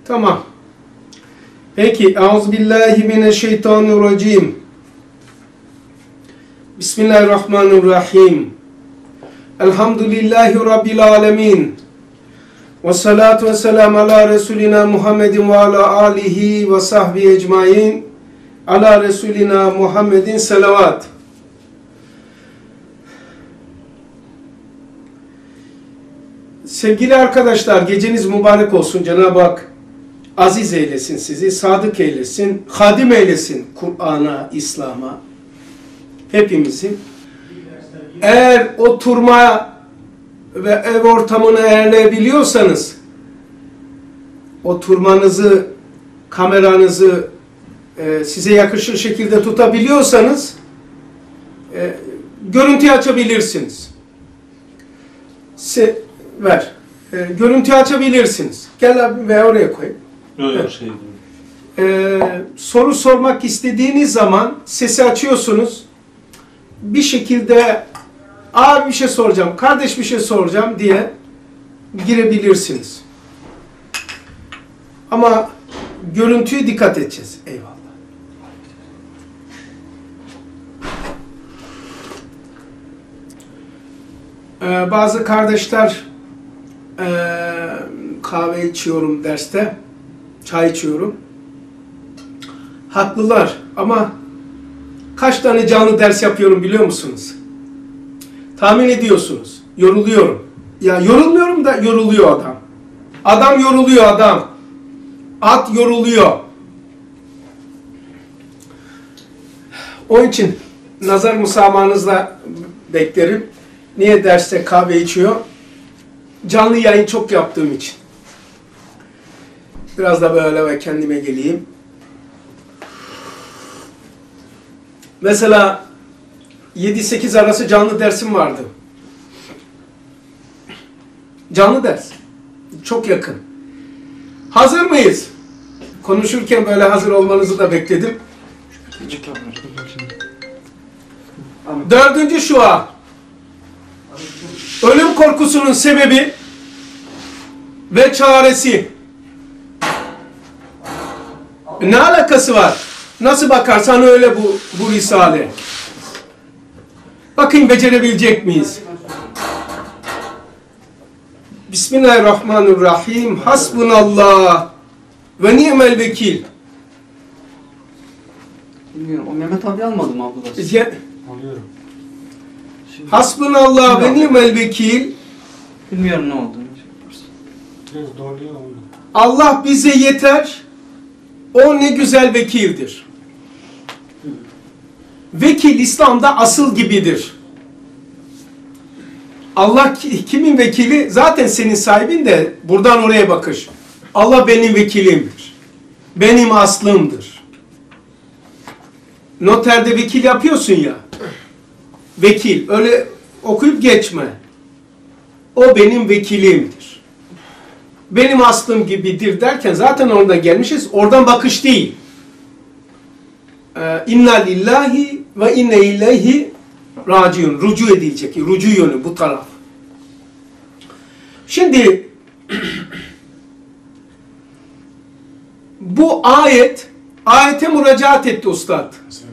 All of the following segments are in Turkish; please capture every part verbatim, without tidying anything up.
Tamam. Peki. Euzubillahimineşşeytanirracim. Bismillahirrahmanirrahim. Elhamdülillahi Rabbil alemin. Ve salatu ve selamu ala Resulina Muhammedin ve ala alihi ve sahbihi ecmain. Ala Resulina Muhammedin selavat. Sevgili arkadaşlar, geceniz mübarek olsun. Cenab-ı Hak aziz eylesin sizi, sadık eylesin, hadim eylesin Kur'an'a, İslam'a, hepimizin. Eğer oturma ve ev ortamını ayarlayabiliyorsanız, oturmanızı, kameranızı e, size yakışır şekilde tutabiliyorsanız, e, görüntü açabilirsiniz. Se ver. E, görüntü açabilirsiniz. Gel abi ve oraya koy. Yok yok şey e, soru sormak istediğiniz zaman sesi açıyorsunuz. Bir şekilde abi bir şey soracağım, kardeş bir şey soracağım diye girebilirsiniz. Ama görüntüye dikkat edeceğiz. Eyvallah. Ee, bazı kardeşler e, kahve içiyorum derste, çay içiyorum. Haklılar ama kaç tane canlı ders yapıyorum biliyor musunuz? Tahmin ediyorsunuz. Yoruluyorum. Ya yorulmuyorum da yoruluyor adam. Adam yoruluyor adam. At yoruluyor. Onun için nazar musamahanızla beklerim. Niye derste kahve içiyor? Canlı yayın çok yaptığım için. Biraz da böyle ve kendime geleyim. Mesela yedi sekiz arası canlı dersim vardı. Canlı ders. Çok yakın. Hazır mıyız? Konuşurken böyle hazır olmanızı da bekledim. Dördüncü şua. Ölüm korkusunun sebebi ve çaresi. Ne alakası var? Nasıl bakarsan öyle bu, bu risale. Bakın becerebilecek miyiz? Bismillahirrahmanirrahim. Hasbunallah ve ni'mel vekil. Bilmiyorum. O Mehmet abi almadı mı abla? alıyorum. Hasbunallah ve ni'mel vekil. Bilmiyorum ne olduğunu. Biraz doğruyor oldu. Allah bize yeter. O ne güzel vekildir. Vekil İslam'da asıl gibidir. Allah kimin vekili? Zaten senin sahibin de buradan oraya bakış. Allah benim vekilimdir. Benim aslımdır. Noterde vekil yapıyorsun ya. Vekil. Öyle okuyup geçme. O benim vekilimdir. Benim aslım gibidir derken zaten oradan gelmişiz. Oradan bakış değil. Ee, İnna lillahi ve inne ileyhi raciun. Rucu edilecek. Rucu yönü bu taraf. Şimdi bu ayet ayete müracaat etti ustad.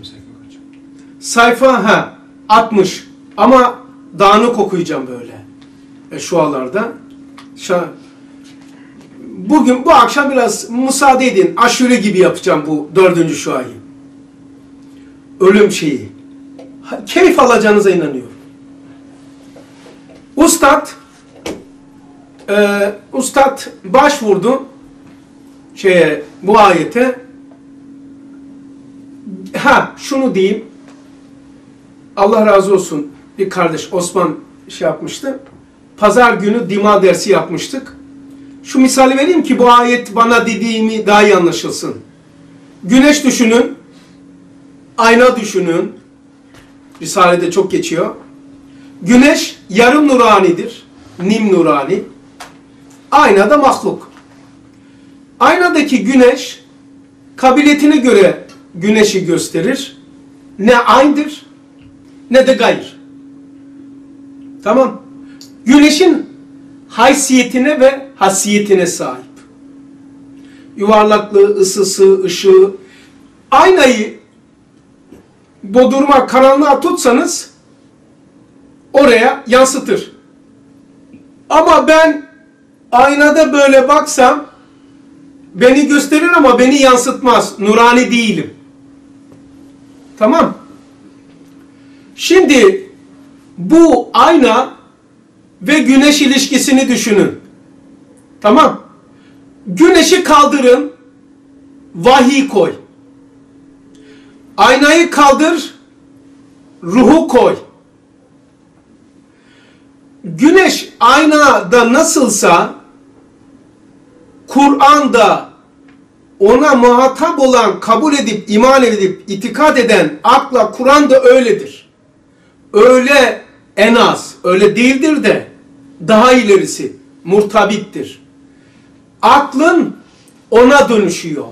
Sayfa ha altmış ama dağınık okuyacağım böyle. E, şualarda. Şu, bugün bu akşam biraz müsaade edin. Aşure gibi yapacağım bu dördüncü şuayı. Ölüm şeyi. Keyif alacağınıza inanıyorum. Ustad e, Ustad başvurdu şeye, bu ayete. Ha şunu diyeyim. Allah razı olsun. Bir kardeş Osman şey yapmıştı. Pazar günü dima dersi yapmıştık. Şu misali vereyim ki bu ayet bana dediğimi daha iyi anlaşılsın. Güneş düşünün. Ayna düşünün. Risale'de çok geçiyor. Güneş yarım nuranidir. Nim nurani. Ayna da mahluk. Aynadaki güneş kabiliyetine göre güneşi gösterir. Ne aynıdır ne de gayr. Tamam. Güneşin haysiyetine ve hasiyetine sahip. yuvarlaklığı, ısısı, ışığı. Aynayı bodurma, karanlığa tutsanız oraya yansıtır. Ama ben aynada böyle baksam beni gösterir ama beni yansıtmaz. Nurani değilim. Tamam. Şimdi bu ayna ve güneş ilişkisini düşünün. Tamam. Güneşi kaldırın, vahiy koy. Aynayı kaldır, ruhu koy. Güneş aynada nasılsa Kur'an'da ona muhatap olan, kabul edip, iman edip, itikad eden akla Kur'an'da öyledir. Öyle en az, öyle değildir de daha ilerisi murtabittir. Aklın ona dönüşüyor.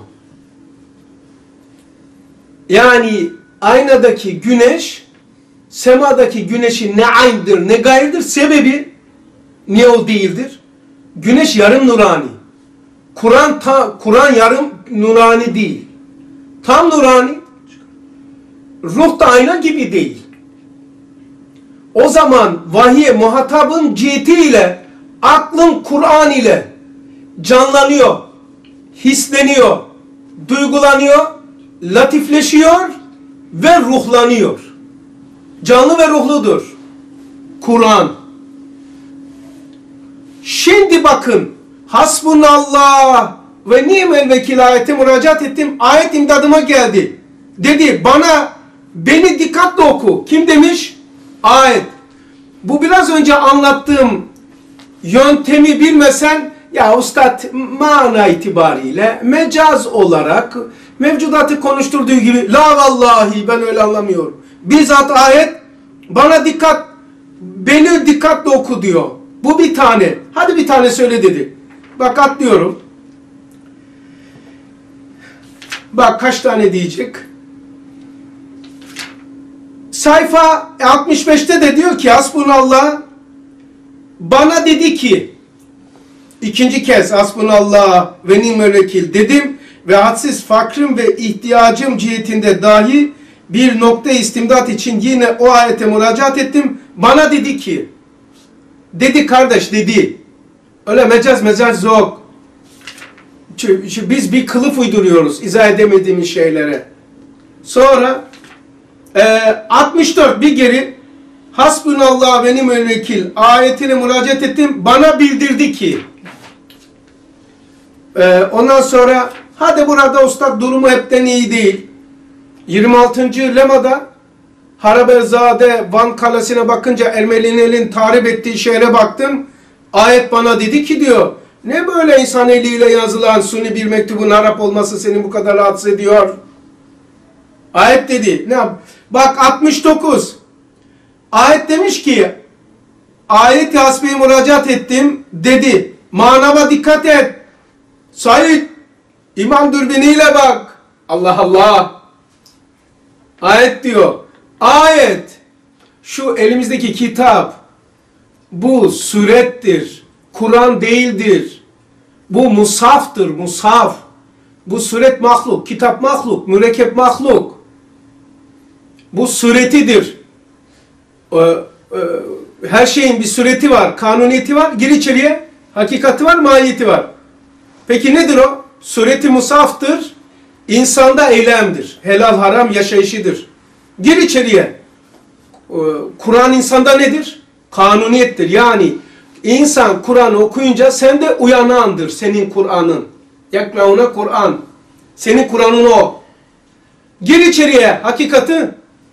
Yani aynadaki güneş, semadaki güneşin ne aynıdır ne gayrıdır. Sebebi niye o değildir? Güneş yarım nurani. Kur'an ta Kur'an yarım nurani değil. Tam nurani. Ruh da ayna gibi değil. O zaman vahiye muhatabın cihetiyle aklın Kur'an ile canlanıyor, hisleniyor, duygulanıyor, latifleşiyor ve ruhlanıyor. Canlı ve ruhludur Kur'an. Şimdi bakın, hasbunallah ve ni'mel vekil ayeti müracaat ettim. Ayet imdadıma geldi. Dedi bana, beni dikkatle oku. Kim demiş? Ayet. Bu biraz önce anlattığım yöntemi bilmesen, ya ustad mana itibariyle mecaz olarak mevcudatı konuşturduğu gibi, la vallahi ben öyle anlamıyorum. Bizzat ayet bana dikkat, beni dikkatle oku diyor. Bu bir tane. Hadi bir tane söyle dedi. Bak atlıyorum. Bak kaç tane diyecek. Sayfa altmış beşte de diyor ki hasbunallah bana dedi ki, ikinci kez hasbunallah ve ni'mel vekil dedim ve hadsiz fakrım ve ihtiyacım cihetinde dahi bir nokta istimdat için yine o ayete müracaat ettim. Bana dedi ki, dedi kardeş dedi, öyle mecaz mecaz yok. Biz bir kılıf uyduruyoruz izah edemediğimiz şeylere. Sonra e, altmış dört bir geri hasbunallah ve ni'mel vekil ayetine müracaat ettim. Bana bildirdi ki, e, ondan sonra hadi burada ustad durumu hepten iyi değil. yirmi altıncı lemada Haraberzade Van Kalesi'ne bakınca Ermenilerin tahrip ettiği şehre baktım. Ayet bana dedi ki diyor, ne böyle insan eliyle yazılan suni bir mektubun Arap olması seni bu kadar rahatsız ediyor? Ayet dedi. Ne? Bak altmış dokuz. Ayet demiş ki, ayet-i hasbiye müracaat ettim dedi. Manama dikkat et. Said, iman dürbünüyle bak. Allah Allah. Ayet diyor. Ayet, şu elimizdeki kitap, bu surettir. Kur'an değildir. Bu musaftır, musaf. Bu suret mahluk, kitap mahluk, mürekkep mahluk. Bu suretidir. Ee, e, her şeyin bir sureti var, kanuniyeti var. Gir içeriye, hakikati var, mahiyeti var. Peki nedir o? Sureti musaftır. İnsanda eylemdir. Helal haram yaşayışıdır. Gir içeriye. Kur'an insanda nedir? Kanuniyettir. Yani insan Kur'an'ı okuyunca sen de uyanandır senin Kur'an'ın. Yakrauna Kur'an. Senin Kur'an'ın o. Gir içeriye. Hakikati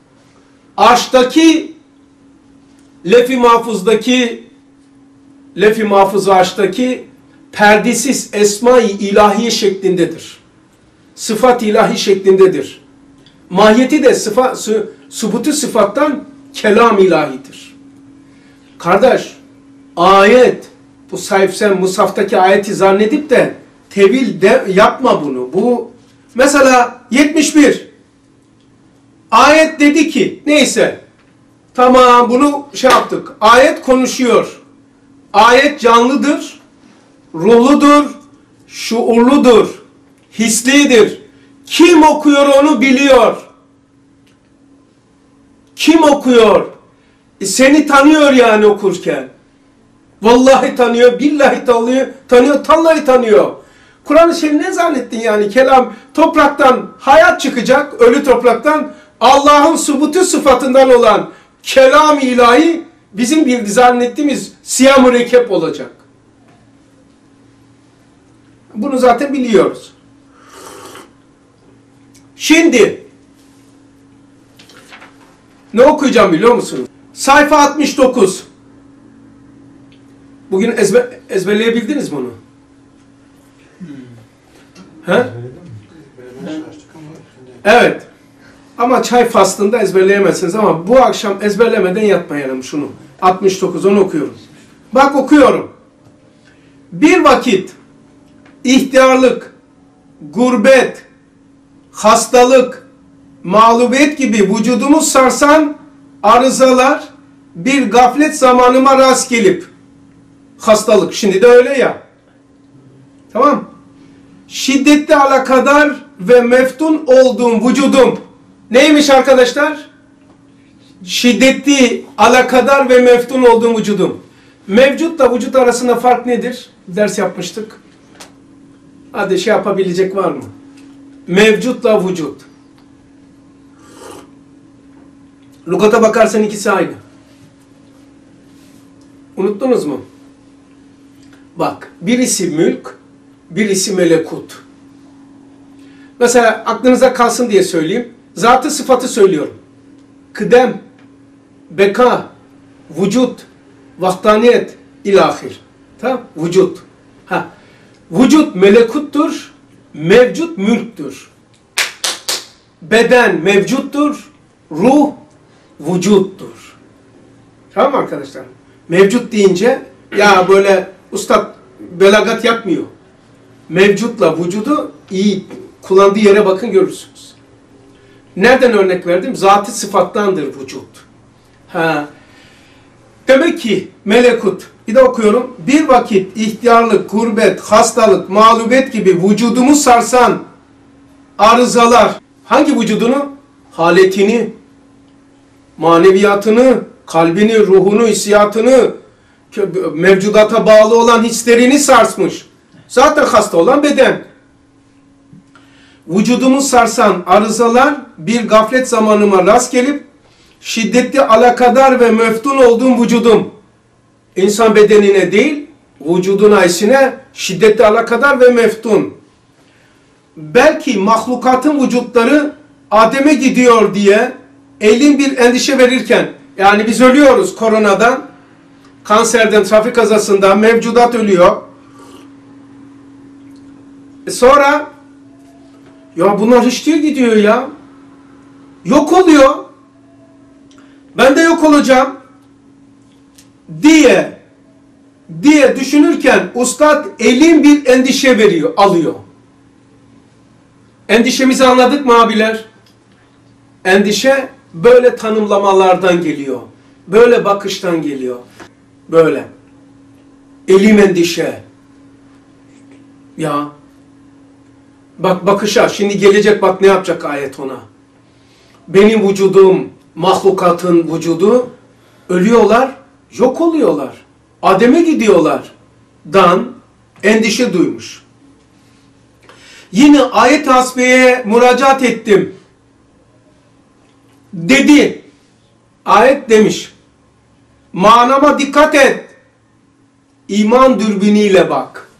arştaki lef-i mahfuzdaki lef-i mahfuz ve arştaki perdesiz esma-i ilahiye şeklindedir. Sıfat ilahi şeklindedir. Mahiyeti de sıfa, su, subutu sıfattan kelam ilahidir. Kardeş, ayet, bu sayf sen musaftaki ayeti zannedip de tevil de yapma bunu. Bu mesela yetmiş bir. Ayet dedi ki, neyse, tamam bunu şey yaptık. Ayet konuşuyor. Ayet canlıdır, ruhludur, şuurludur. Hislidir. Kim okuyor onu biliyor. Kim okuyor? E seni tanıyor yani okurken. Vallahi tanıyor, billahi tanıyor, tanıyor, tallahi tanıyor. Kur'an-ı Kerim ne zannettin yani? Kelam topraktan hayat çıkacak, ölü topraktan Allah'ın subutu sıfatından olan kelam ilahi bizim bir zannettiğimiz siyah mürekkep olacak. Bunu zaten biliyoruz. Şimdi ne okuyacağım biliyor musunuz? Sayfa altmış dokuz. Bugün ezber, ezberleyebildiniz mi onu? He? Evet. Ama çay faslında ezberleyemezsiniz ama bu akşam ezberlemeden yatmayalım şunu. altmış dokuz onu okuyorum. Bak okuyorum. Bir vakit ihtiyarlık, gurbet, hastalık, mağlubiyet gibi vücudumu sarsan arızalar bir gaflet zamanıma rast gelip hastalık. Şimdi de öyle ya. Tamam. Şiddetli alakadar ve meftun olduğum vücudum. Neymiş arkadaşlar? Şiddetli alakadar ve meftun olduğum vücudum. Mevcutla vücut arasında fark nedir? Ders yapmıştık. Hadi şey yapabilecek var mı? Mevcutla vücut. Lugata bakarsan ikisi aynı. Unuttunuz mu? Bak, birisi mülk, birisi melekut. Mesela aklınıza kalsın diye söyleyeyim. Zatı sıfatı söylüyorum. Kıdem, beka, vücut, vahdaniyet, ilahir. Tamam? Vücut. Ha. Vücut melekuttur, mevcut mülktür. Beden mevcuttur, ruh vücuttur. Tamam mı arkadaşlar? Mevcut deyince ya böyle ustad belagat yapmıyor. Mevcutla vücudu iyi kullandığı yere bakın görürsünüz. Nereden örnek verdim? Zat-ı sıfattandır vücut. Ha. Demek ki melekut. Bir de okuyorum. Bir vakit ihtiyarlık, gurbet, hastalık, mağlubiyet gibi vücudumu sarsan arızalar. Hangi vücudunu? Haletini, maneviyatını, kalbini, ruhunu, hissiyatını, mevcudata bağlı olan hislerini sarsmış. Zaten hasta olan beden. Vücudumu sarsan arızalar bir gaflet zamanıma rast gelip şiddetli alakadar ve meftun olduğum vücudum. İnsan bedenine değil, vücudun aysine şiddetli alakadar ve meftun. Belki mahlukatın vücutları Adem'e gidiyor diye elin bir endişe verirken, yani biz ölüyoruz koronadan, kanserden, trafik kazasından, mevcudat ölüyor. E sonra ya bunlar hiç diye gidiyor ya. Yok oluyor. Ben de yok olacağım diye diye düşünürken ustad elin bir endişe veriyor, alıyor. Endişemizi anladık mı abiler? Endişe böyle tanımlamalardan geliyor. Böyle bakıştan geliyor. Böyle. Elim endişe. Ya. Bak bakışa. Şimdi gelecek bak ne yapacak ayet ona. Benim vücudum, mahlukatın vücudu ölüyorlar, yok oluyorlar. Adem'e gidiyorlar. Dan endişe duymuş. Yine ayet-i hasbeye müracaat ettim. Dedi. Ayet demiş. Manama dikkat et. İman dürbünüyle bak.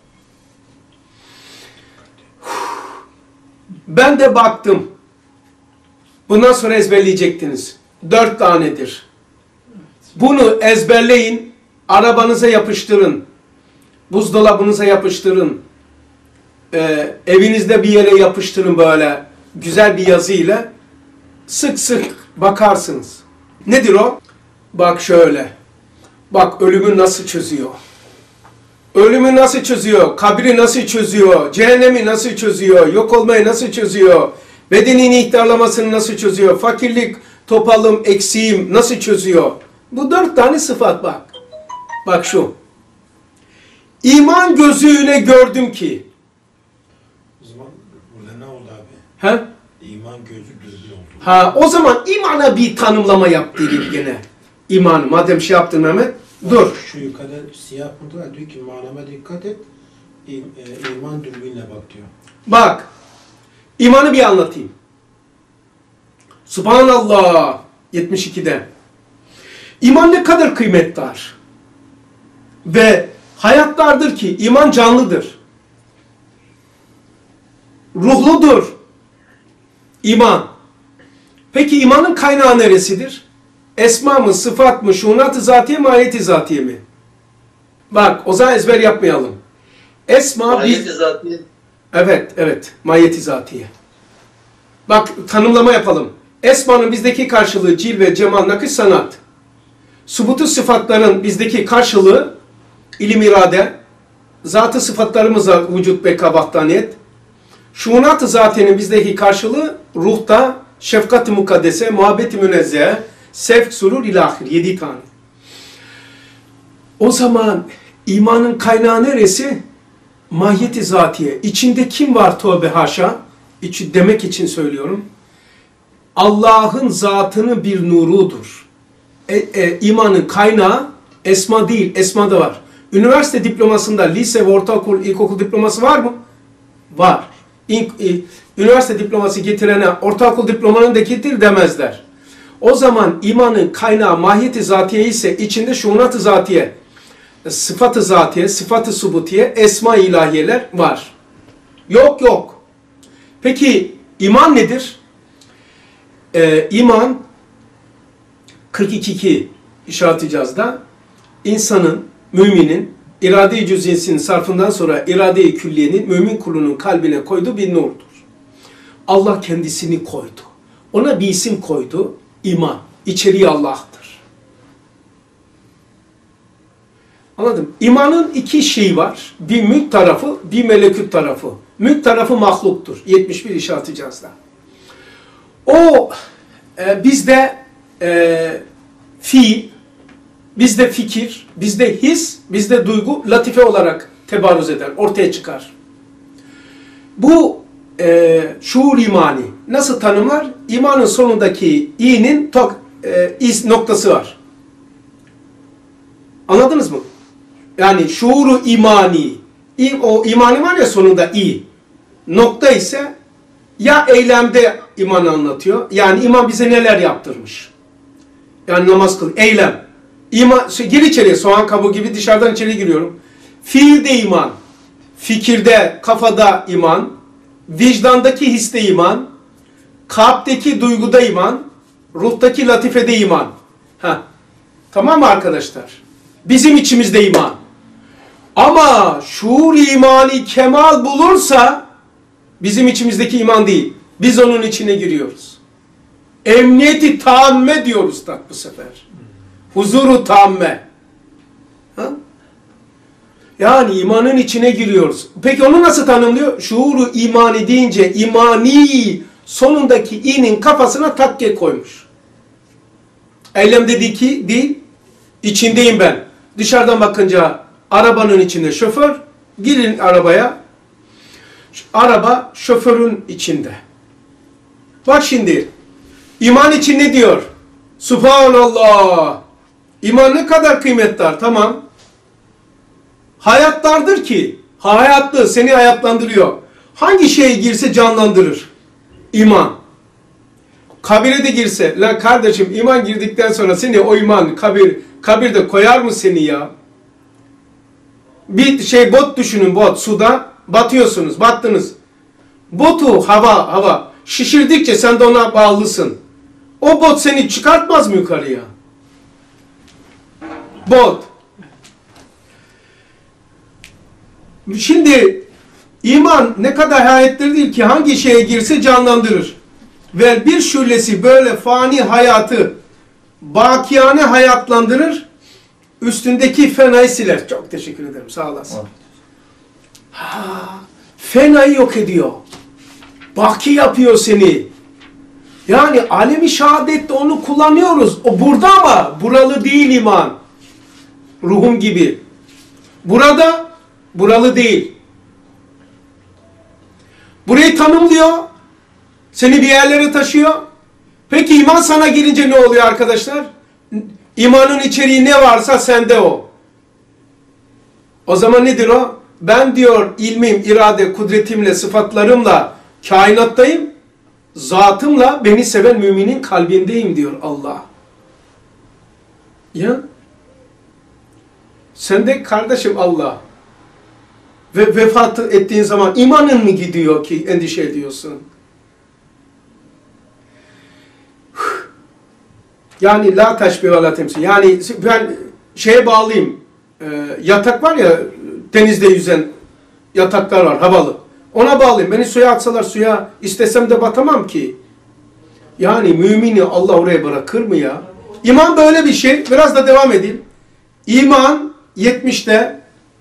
Ben de baktım. Bundan sonra ezberleyecektiniz. Dört tanedir. Bunu ezberleyin. Arabanıza yapıştırın. Buzdolabınıza yapıştırın. Ee, evinizde bir yere yapıştırın böyle. Güzel bir yazıyla. Sık sık bakarsınız. Nedir o? Bak şöyle. Bak ölümü nasıl çözüyor. Ölümü nasıl çözüyor? Kabri nasıl çözüyor? Cehennemi nasıl çözüyor? Yok olmayı nasıl çözüyor? Bedenin ihtiyarlamasını nasıl çözüyor? Fakirlik, topalım, eksiğim nasıl çözüyor? Bu dört tane sıfat bak. Bak şu. İman gözüyle gördüm ki zaman burada ne oldu abi? He? İman gözü düzgün oldu. Ha, o zaman imana bir tanımlama yap dedim gene. İmanı. Madem şey yaptın Mehmet, dur. Şu yukarıda siyah puntu var. Diyor ki manama dikkat et. İ- e, iman dürbünle bak diyor. Bak, imanı bir anlatayım. Subhanallah, yetmiş ikide. İman ne kadar kıymetlidir. Ve hayatlardır ki iman canlıdır. Ruhludur. İman. Peki imanın kaynağı neresidir? Esma mı, sıfat mı, şunat-ı zatiye mi, ayet-i zatiye mi? Bak, o zaman ezber yapmayalım. Esma Ayet-i bir... zatiye. Evet, evet. Mahiyeti zatiye. Bak, tanımlama yapalım. Esmanın bizdeki karşılığı cilve, cemal, nakış, sanat. Subutu sıfatların bizdeki karşılığı ilim, irade. Zat-ı sıfatlarımıza vücut, beka, vahdaniyet. Şunat-ı zatiyenin bizdeki karşılığı ruhta şefkat-ı mukaddese, muhabbet-i münezzehe, sevk, surur, ilahir. Yedi tane. O zaman imanın kaynağı neresi? Mahiyeti zatiye. İçinde kim var tövbe haşa? İçi demek için söylüyorum. Allah'ın zatının bir nurudur. E, e, imanın kaynağı esma değil, esma da var. Üniversite diplomasında lise ve ortaokul, ilkokul diploması var mı? Var. İn, e, üniversite diploması getirene ortaokul diplomanı da getir demezler. O zaman imanın kaynağı mahiyeti zatiye ise içinde şunat-ı zatiye, sıfat-ı zatiye, sıfat-ı subutiye, esma-i ilahiyeler var. Yok yok. Peki iman nedir? Ee, iman kırk iki işaret-i cazda insanın, müminin irade-i cüz'iyesinin sarfından sonra irade-i külliyenin mümin kulunun kalbine koyduğu bir nurdur. Allah kendisini koydu. Ona bir isim koydu. İman. İçeriği Allah'tır. Anladın? İmanın iki şeyi var. Bir mülk tarafı, bir melekut tarafı. Mülk tarafı mahluktur. yetmiş bir işaret-i cazda. O e, bizde e, fiil, bizde fikir, bizde his, bizde duygu latife olarak tebarruz eder, ortaya çıkar. Bu e, şuur imani nasıl tanımlar? İmanın sonundaki i'nin tok, e, iz noktası var. Anladınız mı? Yani şuuru imani, i, o imani var ya sonunda i. Nokta ise ya eylemde imanı anlatıyor. Yani iman bize neler yaptırmış. Yani namaz kıl, eylem. İman, şey, gir içeriye, soğan kabuğu gibi dışarıdan içeri giriyorum. Fiilde iman, fikirde, kafada iman, vicdandaki histe iman, kalpteki duyguda iman, ruhtaki latifede iman. Heh. Tamam mı arkadaşlar? Bizim içimizde iman. Ama şuur imani kemal bulursa bizim içimizdeki iman değil. Biz onun içine giriyoruz. Emniyeti tamme diyoruz tak bu sefer. Huzuru tamme. Ha? Yani imanın içine giriyoruz. Peki onu nasıl tanımlıyor? Şuuru imani deyince imani sonundaki i'nin kafasına takke koymuş. Eylem dediği ki değil, içindeyim ben. Dışarıdan bakınca arabanın içinde şoför, girin arabaya. Araba şoförün içinde. Bak şimdi, iman için ne diyor? Subhanallah. İman ne kadar kıymetli, tamam. Hayatlardır ki, hayatlı seni hayatlandırıyor. Hangi şeye girse canlandırır? İman. Kabire de girse, lan kardeşim iman girdikten sonra seni o iman kabir, kabirde koyar mı seni ya? Bir şey bot düşünün, bot suda batıyorsunuz, battınız. Botu hava hava şişirdikçe sen de ona bağlısın. O bot seni çıkartmaz mı yukarıya? Bot. Şimdi iman ne kadar hayatları değil ki hangi şeye girse canlandırır. Ve bir şölesi böyle fani hayatı bakiyane hayatlandırır. Üstündeki fenayı siler. Çok teşekkür ederim. Sağ olasın. Ha, fenayı yok ediyor. Baki yapıyor seni. Yani alemi şehadette onu kullanıyoruz. O burada ama buralı değil iman. Ruhum gibi. Burada buralı değil. Burayı tanımlıyor. Seni bir yerlere taşıyor. Peki iman sana girince ne oluyor arkadaşlar? İmanın içeriği ne varsa sende o. O zaman nedir o? Ben diyor ilmim, irade, kudretimle, sıfatlarımla kainattayım. Zatımla beni seven müminin kalbindeyim diyor Allah. Ya sen de kardeşim Allah ve vefat ettiğin zaman imanın mı gidiyor ki endişe ediyorsun? Yani la teşbih ve la temsil. Yani ben şeye bağlayayım. E, yatak var ya denizde yüzen yataklar var havalı. Ona bağlayayım. Beni suya atsalar suya istesem de batamam ki. Yani mümini Allah oraya bırakır mı ya? İman böyle bir şey. Biraz da devam edeyim. İman yetmişte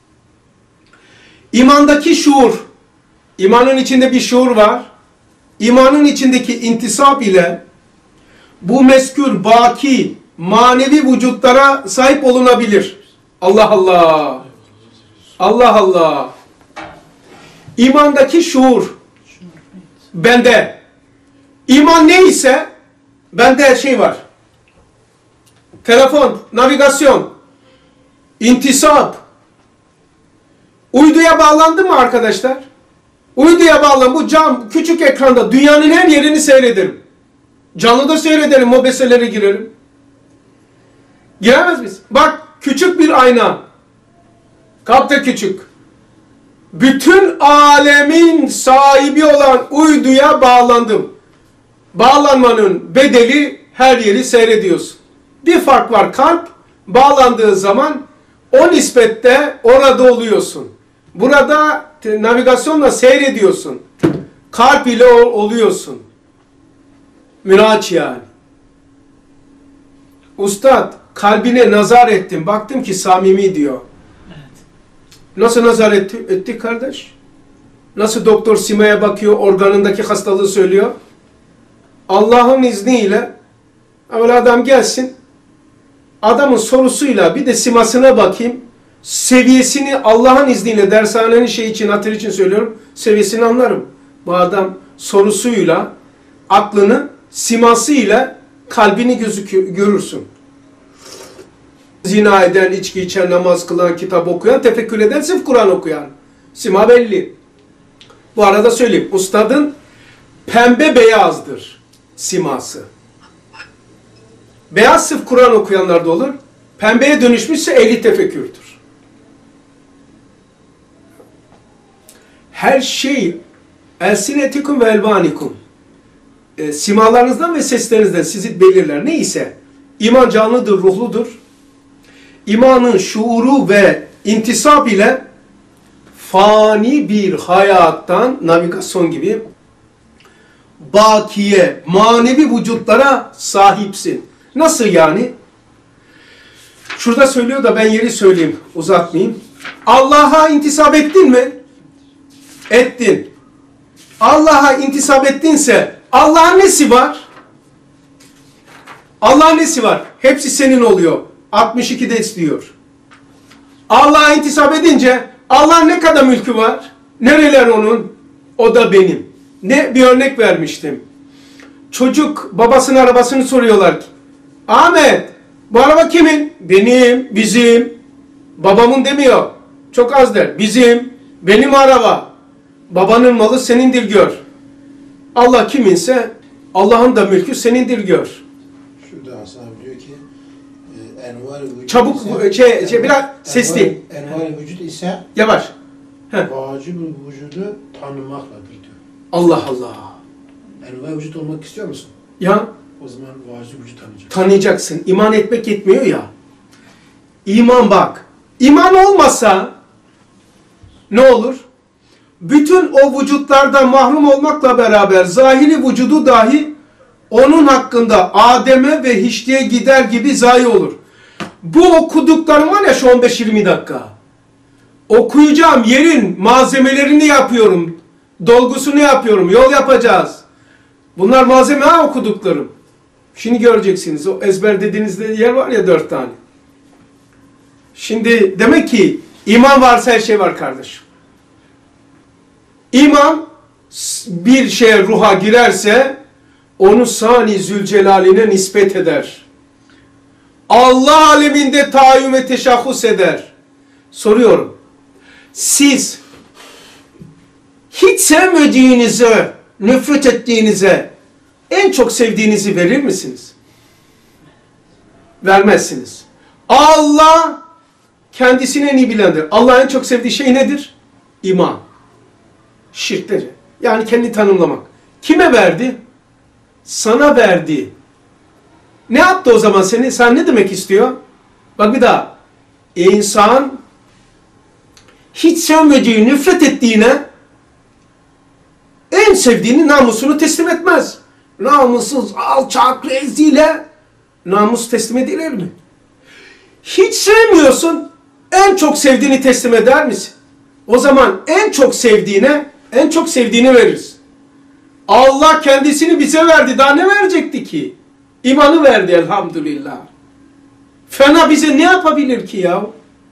imandaki şuur, imanın içinde bir şuur var. İmanın içindeki intisap ile bu meskûr, baki, manevi vücutlara sahip olunabilir. Allah Allah. Allah Allah. İmandaki şuur bende. İman neyse bende her şey var. Telefon, navigasyon, intisap. Uyduya bağlandı mı arkadaşlar? Uyduya bağlan. Bu cam, küçük ekranda dünyanın her yerini seyrederim. Canlı da seyrederim, mobeselere girerim. Giremez miyiz? Bak küçük bir ayna. Kapta küçük. Bütün alemin sahibi olan uyduya bağlandım. Bağlanmanın bedeli her yeri seyrediyorsun. Bir fark var, kalp bağlandığı zaman o nispette orada oluyorsun. Burada navigasyonla seyrediyorsun. Kalp ile oluyorsun. Miraç yani. Ustad kalbine nazar ettim. Baktım ki samimi diyor. Evet. Nasıl nazar etti? Ettik kardeş. Nasıl doktor simaya bakıyor, organındaki hastalığı söylüyor. Allah'ın izniyle ama adam gelsin, adamın sorusuyla bir de simasına bakayım, seviyesini Allah'ın izniyle dershanenin şey için, hatır için söylüyorum, seviyesini anlarım. Bu adam sorusuyla, aklını, simasıyla kalbini gözüküyor, görürsün. Zina eden, içki içen, namaz kılan, kitap okuyan, tefekkür eden, sırf Kur'an okuyan. Sima belli. Bu arada söyleyeyim, ustadın pembe beyazdır siması. Beyaz sırf Kur'an okuyanlarda olur. Pembeye dönüşmüşse ehli tefekkürdür. Her şey elsinetikum ve elvanikum. E, simalarınızdan ve seslerinizden sizi belirler. Neyse, iman canlıdır, ruhludur. İmanın şuuru ve intisap ile fani bir hayattan, navigasyon gibi, bakiye, manevi vücutlara sahipsin. Nasıl yani? Şurada söylüyor da ben yeri söyleyeyim, uzatmayayım. Allah'a intisap ettin mi? Ettin. Allah'a intisap ettinse Allah'ın nesi var? Allah'ın nesi var? Hepsi senin oluyor. altmış ikide istiyor. Allah'a intisap edince Allah'ın ne kadar mülkü var? Nereler onun? O da benim. Ne bir örnek vermiştim. Çocuk babasının arabasını soruyorlar ki, Ahmet bu araba kimin? Benim, bizim. Babamın demiyor. Çok az der. Bizim, benim araba. Babanın malı senindir gör. Allah kiminse Allah'ın da mülkü senindir gör. Şurada Hasan abi diyor ki e, envar vücut Çabuk ise, şey, şey biraz sesli. Envar vücut ise Yavaş. vacib vücudu tanımakladır diyor. Allah Allah. Envar vücut olmak istiyor musun? Ya O zaman vacib vücut tanıyacaksın. tanıyacaksın. İman etmek yetmiyor ya. İman bak. İman olmasa ne olur? Bütün o vücutlardan mahrum olmakla beraber zahiri vücudu dahi onun hakkında Adem'e ve hiçliğe gider gibi zayi olur. Bu okuduklarım var ya şu on beş yirmi dakika. Okuyacağım yerin malzemelerini yapıyorum. Dolgusunu yapıyorum. Yol yapacağız. Bunlar malzeme ha okuduklarım. Şimdi göreceksiniz. O ezber dediğinizde yer var ya dört tane. Şimdi demek ki iman varsa her şey var kardeşim. İman bir şeye ruha girerse onu Sani Zülcelal'ine nispet eder. Allah aleminde taayyün ve teşahhus eder. Soruyorum. Siz hiç sevmediğinize, nefret ettiğinize en çok sevdiğinizi verir misiniz? Vermezsiniz. Allah kendisini en iyi bilendir. Allah en çok sevdiği şey nedir? İman. Şirkleri. Yani kendini tanımlamak. Kime verdi? Sana verdi. Ne yaptı o zaman seni? Sen ne demek istiyor? Bak bir daha. İnsan hiç sevmediği, nefret ettiğine en sevdiğini, namusunu teslim etmez. Namussuz, alçak, rezile namus teslim edilir mi? Hiç sevmiyorsun, en çok sevdiğini teslim eder misin? O zaman en çok sevdiğine, en çok sevdiğini veririz. Allah kendisini bize verdi, daha ne verecekti ki? İmanı verdi elhamdülillah. Fena bize ne yapabilir ki ya?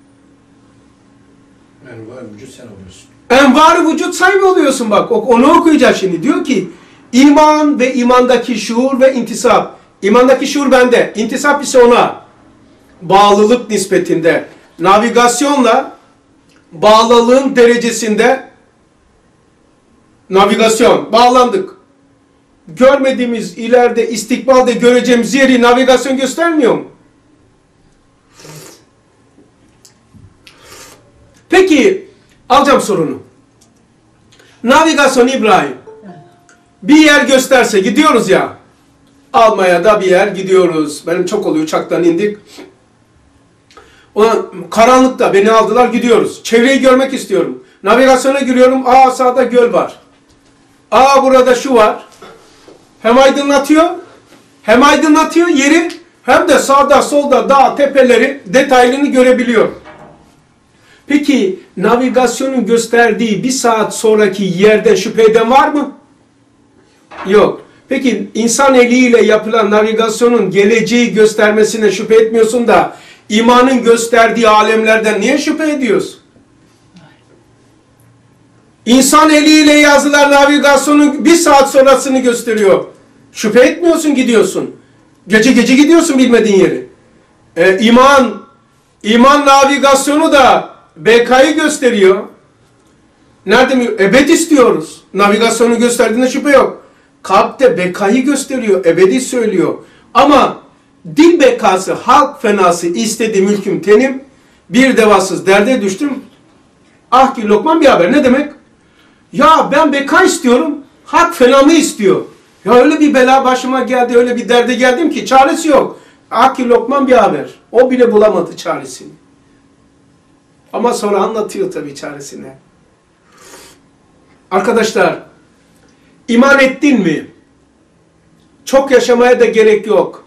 Envar vücut sen oluyorsun. Envar vücut sahibi oluyorsun bak. Onu okuyacağız şimdi. Diyor ki iman ve imandaki şuur ve intisap. İmandaki şuur bende. İntisap ise ona. Bağlılık nispetinde. Navigasyonla bağlılığın derecesinde navigasyon. Bağlandık. Görmediğimiz ileride istikbalde göreceğimiz yeri navigasyon göstermiyor mu? Peki alacağım sorunu. Navigasyon İbrahim. Bir yer gösterse gidiyoruz ya. Almanya'da bir yer gidiyoruz. Benim çok oluyor, uçaktan indik. Ona, karanlıkta beni aldılar gidiyoruz. Çevreyi görmek istiyorum. Navigasyona giriyorum. Aa sağda göl var. Aa burada şu var. Hem aydınlatıyor. Hem aydınlatıyor yeri. Hem de sağda solda dağ tepeleri detaylını görebiliyor. Peki navigasyonun gösterdiği bir saat sonraki yerden şüphe eden var mı? Yok. Peki insan eliyle yapılan navigasyonun geleceği göstermesine şüphe etmiyorsun da imanın gösterdiği alemlerden niye şüphe ediyorsun? İnsan eliyle yazılan navigasyonun bir saat sonrasını gösteriyor. Şüphe etmiyorsun, gidiyorsun. Gece gece gidiyorsun bilmediğin yeri. Ee, iman, iman navigasyonu da B K'yı gösteriyor. Nerede mi? Ebed istiyoruz. Navigasyonu gösterdiğinde şüphe yok. Kalpte bekayı gösteriyor. Ebedi söylüyor. Ama dil bekası, halk fenası, istedi mülküm tenim, bir devasız derde düştüm. Ah ki lokman bir haber. Ne demek? Ya ben beka istiyorum. Halk fenamı istiyor. Ya öyle bir bela başıma geldi, öyle bir derde geldim ki çaresi yok. Ah ki lokman bir haber. O bile bulamadı çaresini. Ama sonra anlatıyor tabii çaresini. Arkadaşlar, iman ettin mi? Çok yaşamaya da gerek yok.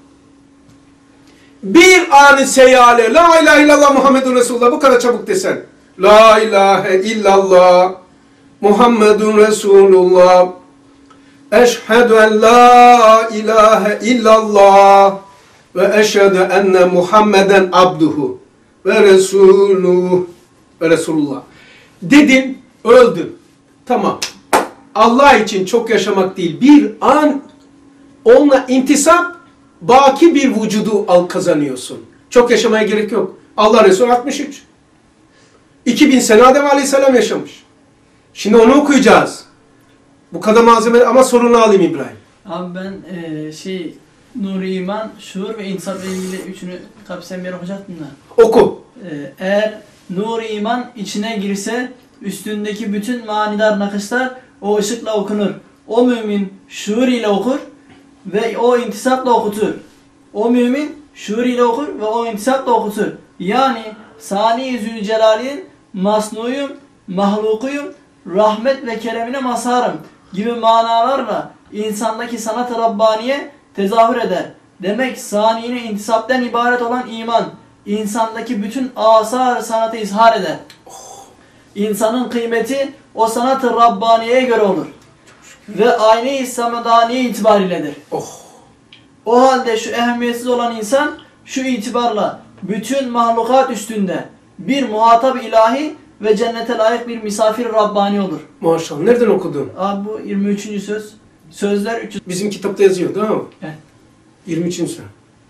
Bir an-ı seyale, la ilahe illallah Muhammedun Resulullah, bu kadar çabuk desen. La ilahe illallah Muhammedun Resulullah. Eşhedü en la ilahe illallah ve eşhedü enne Muhammeden abduhu ve resuluhu ve Resulullah. Dedin, öldün. Tamam. Allah için çok yaşamak değil, bir an onunla intisap, baki bir vücudu al kazanıyorsun. Çok yaşamaya gerek yok. Allah Resulü altmış üç. iki bin sene Adem Aleyhisselam yaşamış. Şimdi onu okuyacağız. Bu kadar malzeme ama sorunu alayım İbrahim. Abi ben e, şey nuri iman, şuur ve intisapla ilgili üçünü kapsayan bir yer okuyacaktım da. Oku. E, eğer nuri iman içine girse üstündeki bütün manidar nakışlar o ışıkla okunur. O mümin şuur ile okur ve o intisapla okutur. O mümin şuur ile okur ve o intisapla okutur. Yani Sani Zülcelal'in masnuyum, mahlukuyum, rahmet ve keremine mazharım gibi manalarla insandaki sanat-ı Rabbaniye tezahür eder. Demek saniyine intisapten ibaret olan iman, insandaki bütün asar sanatı izhar eder. İnsanın kıymeti o sanat-ı Rabbaniye'ye göre olur. Ve ayne-i samadaniye itibariyledir. Oh. O halde şu ehemmiyetsiz olan insan şu itibarla bütün mahlukat üstünde bir muhatap ilahi ve cennete layık bir misafir Rabbani olur. Maşallah. Nereden okudun? Abi bu yirmi üçüncü söz. Sözler üç yüz. Bizim kitapta yazıyor değil mi? Evet. yirmi üçüncü söz.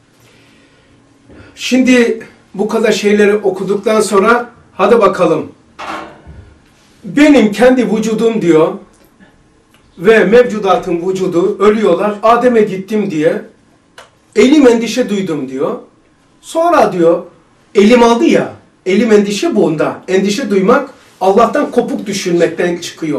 Şimdi bu kadar şeyleri okuduktan sonra hadi bakalım. Benim kendi vücudum diyor ve mevcudatın vücudu ölüyorlar. Adem'e gittim diye elim endişe duydum diyor. Sonra diyor elim aldı ya, elim endişe bunda. Endişe duymak Allah'tan kopuk düşünmekten çıkıyor.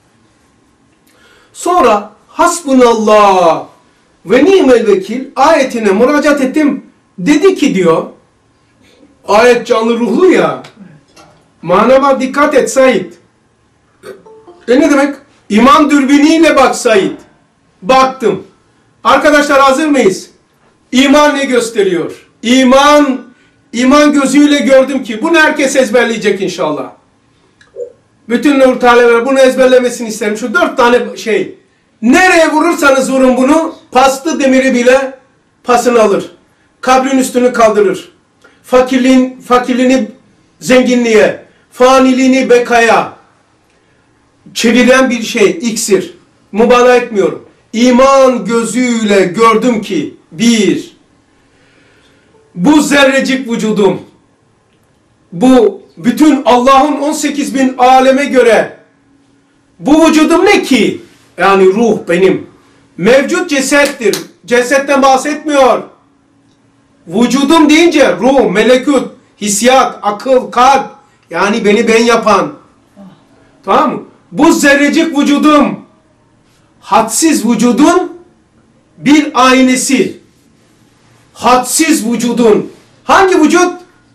Sonra hasbunallah ve ni'mel vekil ayetine müracaat ettim. Dedi ki diyor, ayet canlı ruhlu ya, manama dikkat et Said. E ne demek? İman dürbünüyle bak Said. Baktım. Arkadaşlar hazır mıyız? İman ne gösteriyor? İman, iman gözüyle gördüm ki bunu herkes ezberleyecek inşallah. Bütün nur talebeler bunu ezberlemesini isterim. Şu dört tane şey. Nereye vurursanız vurun bunu, paslı demiri bile pasını alır. Kabrin üstünü kaldırır. Fakirliğin, fakirliğini zenginliğe, faniliğini bekaya çeviren bir şey, iksir. Mübalağa etmiyorum. İman gözüyle gördüm ki, bir, bu zerrecik vücudum, bu bütün Allah'ın on sekiz bin aleme göre, bu vücudum ne ki? Yani ruh benim. Mevcut cesettir. Cesetten bahsetmiyor. Vücudum deyince ruh, melekut, hissiyat, akıl, kalp. Yani beni ben yapan. Tamam mı? Bu zerrecik vücudum, hadsiz vücudun bir aynesi. Hadsiz vücudun. Hangi vücut?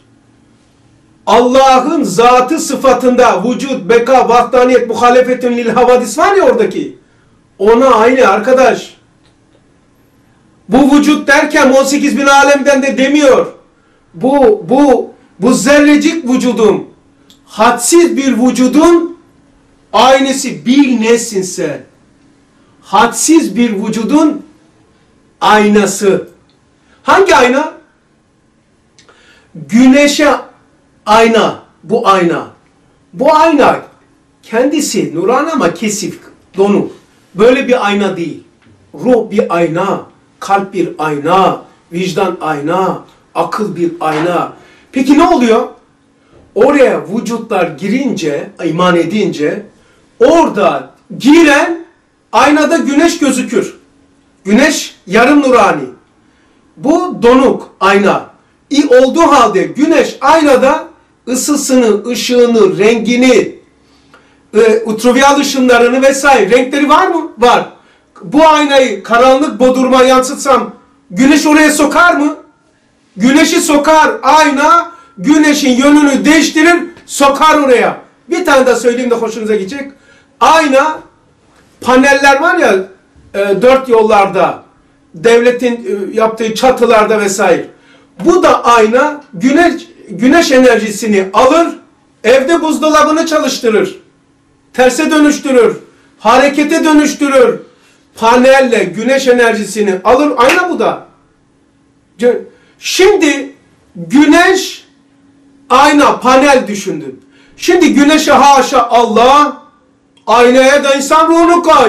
Allah'ın zatı sıfatında vücut, beka, vahdaniyet, muhalefetün lil havadis var ya oradaki. Ona aynı arkadaş. Bu vücut derken on sekiz bin alemden de demiyor. Bu, bu, bu zerrecik vücudum, hadsiz bir vücudun aynısı. Bil nesin sen? Hadsiz bir vücudun aynası. Hangi ayna? Güneşe ayna. Bu ayna. Bu ayna kendisi nuran ama kesif, donuk. Böyle bir ayna değil. Ruh bir ayna, kalp bir ayna, vicdan ayna, akıl bir ayna. Peki ne oluyor? Oraya vücutlar girince, iman edince, orada giren aynada güneş gözükür. Güneş yarım nurani. Bu donuk ayna. İ olduğu halde güneş aynada ısısını, ışığını, rengini, e, ultraviyol ışınlarını vesaire renkleri var mı? Var. Bu aynayı karanlık boduruma yansıtsam güneş oraya sokar mı? Güneşi sokar. Ayna güneşin yönünü değiştirir, sokar oraya. Bir tane daha söyleyeyim de hoşunuza gidecek. Ayna, paneller var ya e, dört yollarda, devletin e, yaptığı çatılarda vesaire. Bu da ayna güneş güneş enerjisini alır, evde buzdolabını çalıştırır. Terse dönüştürür, harekete dönüştürür. Panelle güneş enerjisini alır, ayna bu da. Şimdi güneş, ayna, panel düşündün. Şimdi güneşe haşa Allah, aynaya da insan ruhunu koy.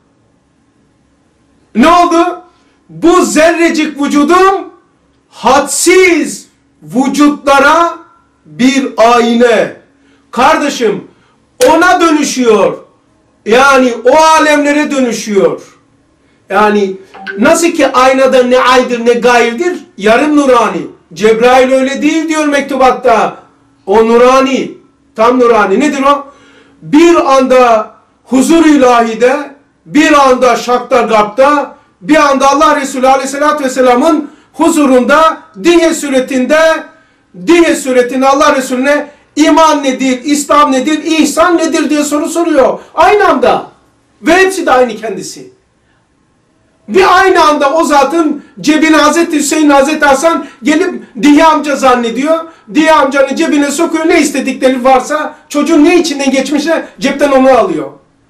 Ne oldu? Bu zerrecik vücudum hadsiz vücutlara bir ayna. Kardeşim, ona dönüşüyor. Yani o alemlere dönüşüyor. Yani nasıl ki aynada ne aydır ne gayrdir? Yarım nurani. Cebrail öyle değil diyor mektubatta. O nurani. Tam nurani. Nedir o? Bir anda huzur ilahide, bir anda şakta gapta, bir anda Allah Resulü Aleyhisselatü Vesselam'ın huzurunda diye suretinde, diye suretinde Allah Resulüne iman nedir, İslam nedir, ihsan nedir diye soru soruyor. Aynı anda. Ve hepsi de aynı kendisi. Bir aynı anda o zatın cebine Hazreti Hüseyin, Hazreti Hasan gelip Diye amca zannediyor. Diye amcanın cebine sokuyor, ne istedikleri varsa çocuğun ne içinden geçmişse cepten onu alıyor.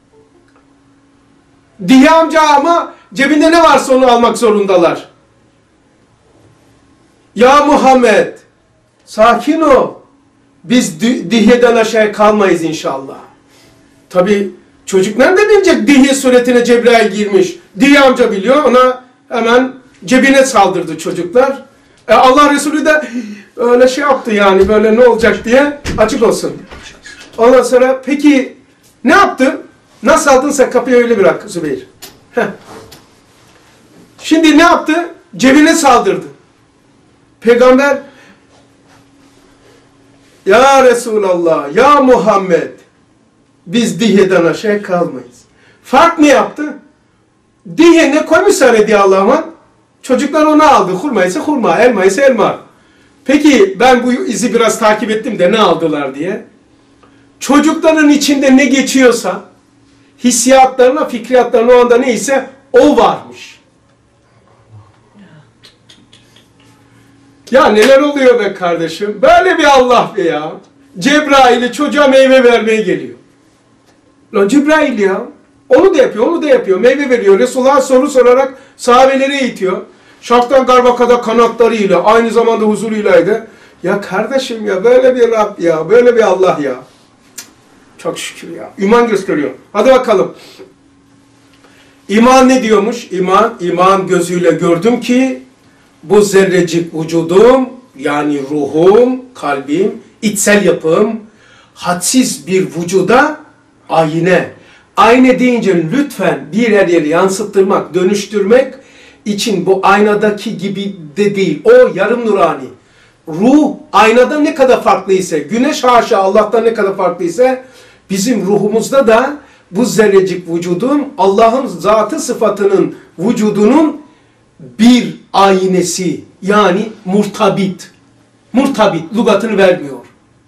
Diye amca ama cebinde ne varsa onu almak zorundalar. Ya Muhammed, sakin ol. biz Dihye'den aşağıya kalmayız inşallah. Tabi çocuk nerede bilecek Dihye suretine Cebrail girmiş. Dihye amca biliyor, ona hemen cebine saldırdı çocuklar. E Allah Resulü de öyle şey yaptı yani, böyle ne olacak diye, açık olsun. Ondan sonra peki ne yaptı? Nasıl aldınsa kapıyı öyle bırak Zübeyir. Heh. Şimdi ne yaptı? Cebine saldırdı. Peygamber, ya Resulallah, ya Muhammed, biz Dihye'den aşağı kalmayız. Fark ne yaptı? Dihye ne koymuşsa hediye Allah'ıma, çocuklar onu aldı. Hurma ise hurma, elma ise elma. Peki ben bu izi biraz takip ettim de ne aldılar diye. Çocukların içinde ne geçiyorsa, hissiyatlarına, fikriyatlarına o anda neyse o varmış. Ya neler oluyor be kardeşim? Böyle bir Allah be ya. Cebrail'i çocuğa meyve vermeye geliyor. Lan Cebrail ya. Onu da yapıyor, onu da yapıyor. Meyve veriyor. Resulullah'a soru sorarak sahabeleri eğitiyor. Şarktan garbakada kanatlarıyla, aynı zamanda huzuruylaydı. Ya kardeşim ya, böyle bir Rab ya, böyle bir Allah ya. Çok şükür ya. İman gösteriyor. Hadi bakalım. İman ne diyormuş? İman, iman gözüyle gördüm ki bu zerrecik vücudum, yani ruhum, kalbim, içsel yapım, hadsiz bir vücuda ayine. Ayna deyince lütfen bir her yeri yansıttırmak, dönüştürmek için bu aynadaki gibi de değil. O yarım nurani. Ruh aynada ne kadar farklıysa, güneş haşa Allah'tan ne kadar farklıysa, bizim ruhumuzda da bu zerrecik vücudun Allah'ın zatı sıfatının vücudunun bir aynesi, yani murtabit. Murtabit, lügatını vermiyor.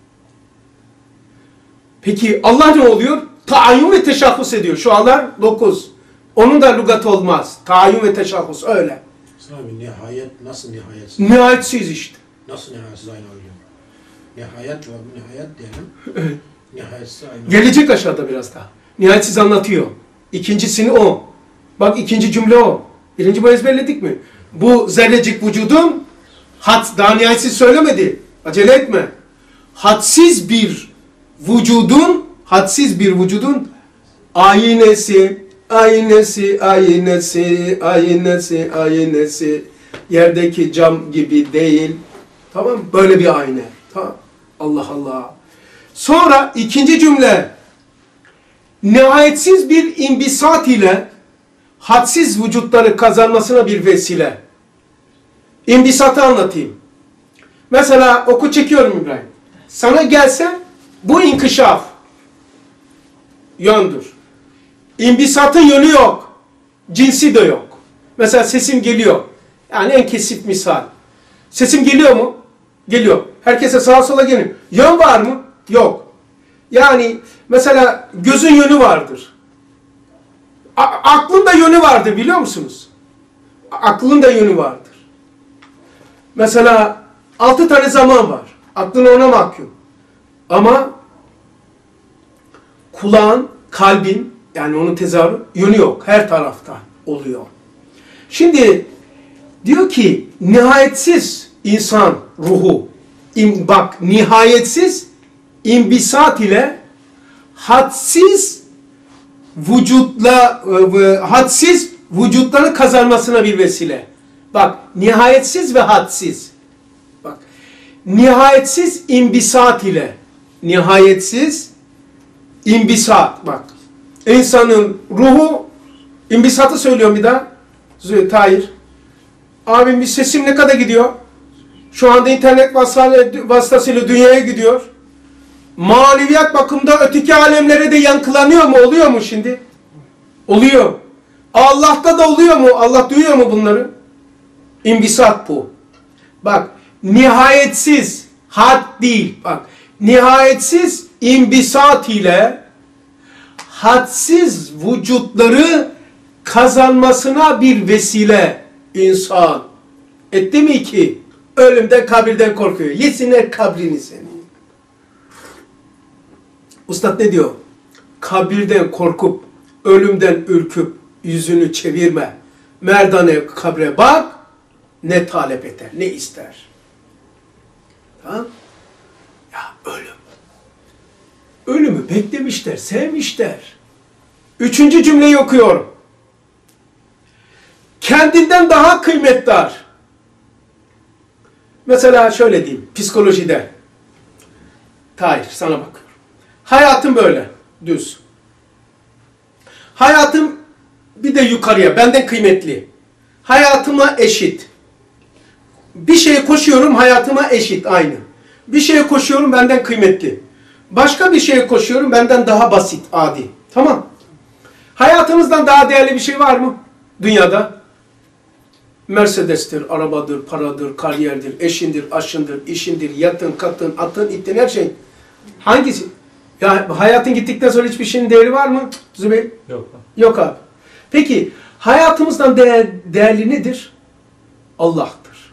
Peki Allah ne oluyor? Taayyün ve teşahhus ediyor. Şu anlar dokuz. Onun da lügatı olmaz. Taayyün ve teşahhus öyle. Abi nihayet nasıl nihayetsiz? Nihayetsiz işte. Nasıl nihayetsiz aynı oluyor? Nihayet ve bu nihayet diyelim. Nihayetsiz aynı. Gelecek aşağıda biraz daha. Nihayetsiz anlatıyor. İkincisini o. Bak ikinci cümle o. Birinci bu ezberledik mi? Bu zerrecik vücudun had, daha nihayetsiz söylemedi. Acele etme. Hadsiz bir vücudun, hadsiz bir vücudun aynesi, aynesi, aynesi, aynesi, aynesi, yerdeki cam gibi değil. Tamam, böyle bir ayna. Tamam. Allah Allah. Sonra ikinci cümle, nihayetsiz bir imbisat ile hadsiz vücutları kazanmasına bir vesile. İmbisatı anlatayım. Mesela oku çekiyorum İbrahim. Sana gelse bu inkişaf yöndür. İmbisatın yönü yok. Cinsi de yok. Mesela sesim geliyor. Yani en kesif misal. Sesim geliyor mu? Geliyor. Herkese sağa sola geliyor. Yön var mı? Yok. Yani mesela gözün yönü vardır. A aklın da yönü vardır, biliyor musunuz? A aklın da yönü vardır. Mesela altı tane zaman var. Aklın ona mahkum. Ama kulağın, kalbin, yani onun tezahürü yönü yok. Her taraftan oluyor. Şimdi diyor ki nihayetsiz insan ruhu, im, bak nihayetsiz imbisat ile hadsiz vücutla e, hadsiz vücutları kazanmasına bir vesile. Bak nihayetsiz ve hadsiz. Bak nihayetsiz imbisat ile nihayetsiz imbisat, bak insanın ruhu, imbisatı söylüyorum bir daha. Tahir. Abim bir sesim ne kadar gidiyor? Şu anda internet vasıtasıyla dünyaya gidiyor. Maneviyat bakımda öteki alemlere de yankılanıyor mu? Oluyor mu şimdi? Oluyor. Allah'ta da oluyor mu? Allah duyuyor mu bunları? İmbisat bu. Bak nihayetsiz had değil. Bak nihayetsiz imbisat ile hadsiz vücutları kazanmasına bir vesile insan. Etti mi ki? Ölümden, kabirden korkuyor. Yesinler kabrini seni. Ustad ne diyor? Kabirden korkup, ölümden ürküp, yüzünü çevirme. Merdane kabre bak, ne talep eder, ne ister. Tamam? Ya ölüm. Ölümü beklemişler, sevmişler. Üçüncü cümleyi okuyorum. Kendinden daha kıymetdar. Mesela şöyle diyeyim, psikolojide. Tahir, sana bakıyorum. Hayatım böyle, düz. Hayatım bir de yukarıya, benden kıymetli. Hayatıma eşit. Bir şeye koşuyorum, hayatıma eşit, aynı. Bir şeye koşuyorum, benden kıymetli. Başka bir şeye koşuyorum, benden daha basit, adi. Tamam. Hayatımızdan daha değerli bir şey var mı dünyada? Mercedes'tir, arabadır, paradır, kariyerdir, eşindir, aşındır, işindir, yatın, katın, atın, ittin, her şey. Hangisi? Ya hayatın gittikten sonra hiçbir şeyin değeri var mı Zübeyir? Yok. Yok abi. Peki hayatımızdan değer, değerli nedir? Allah'tır.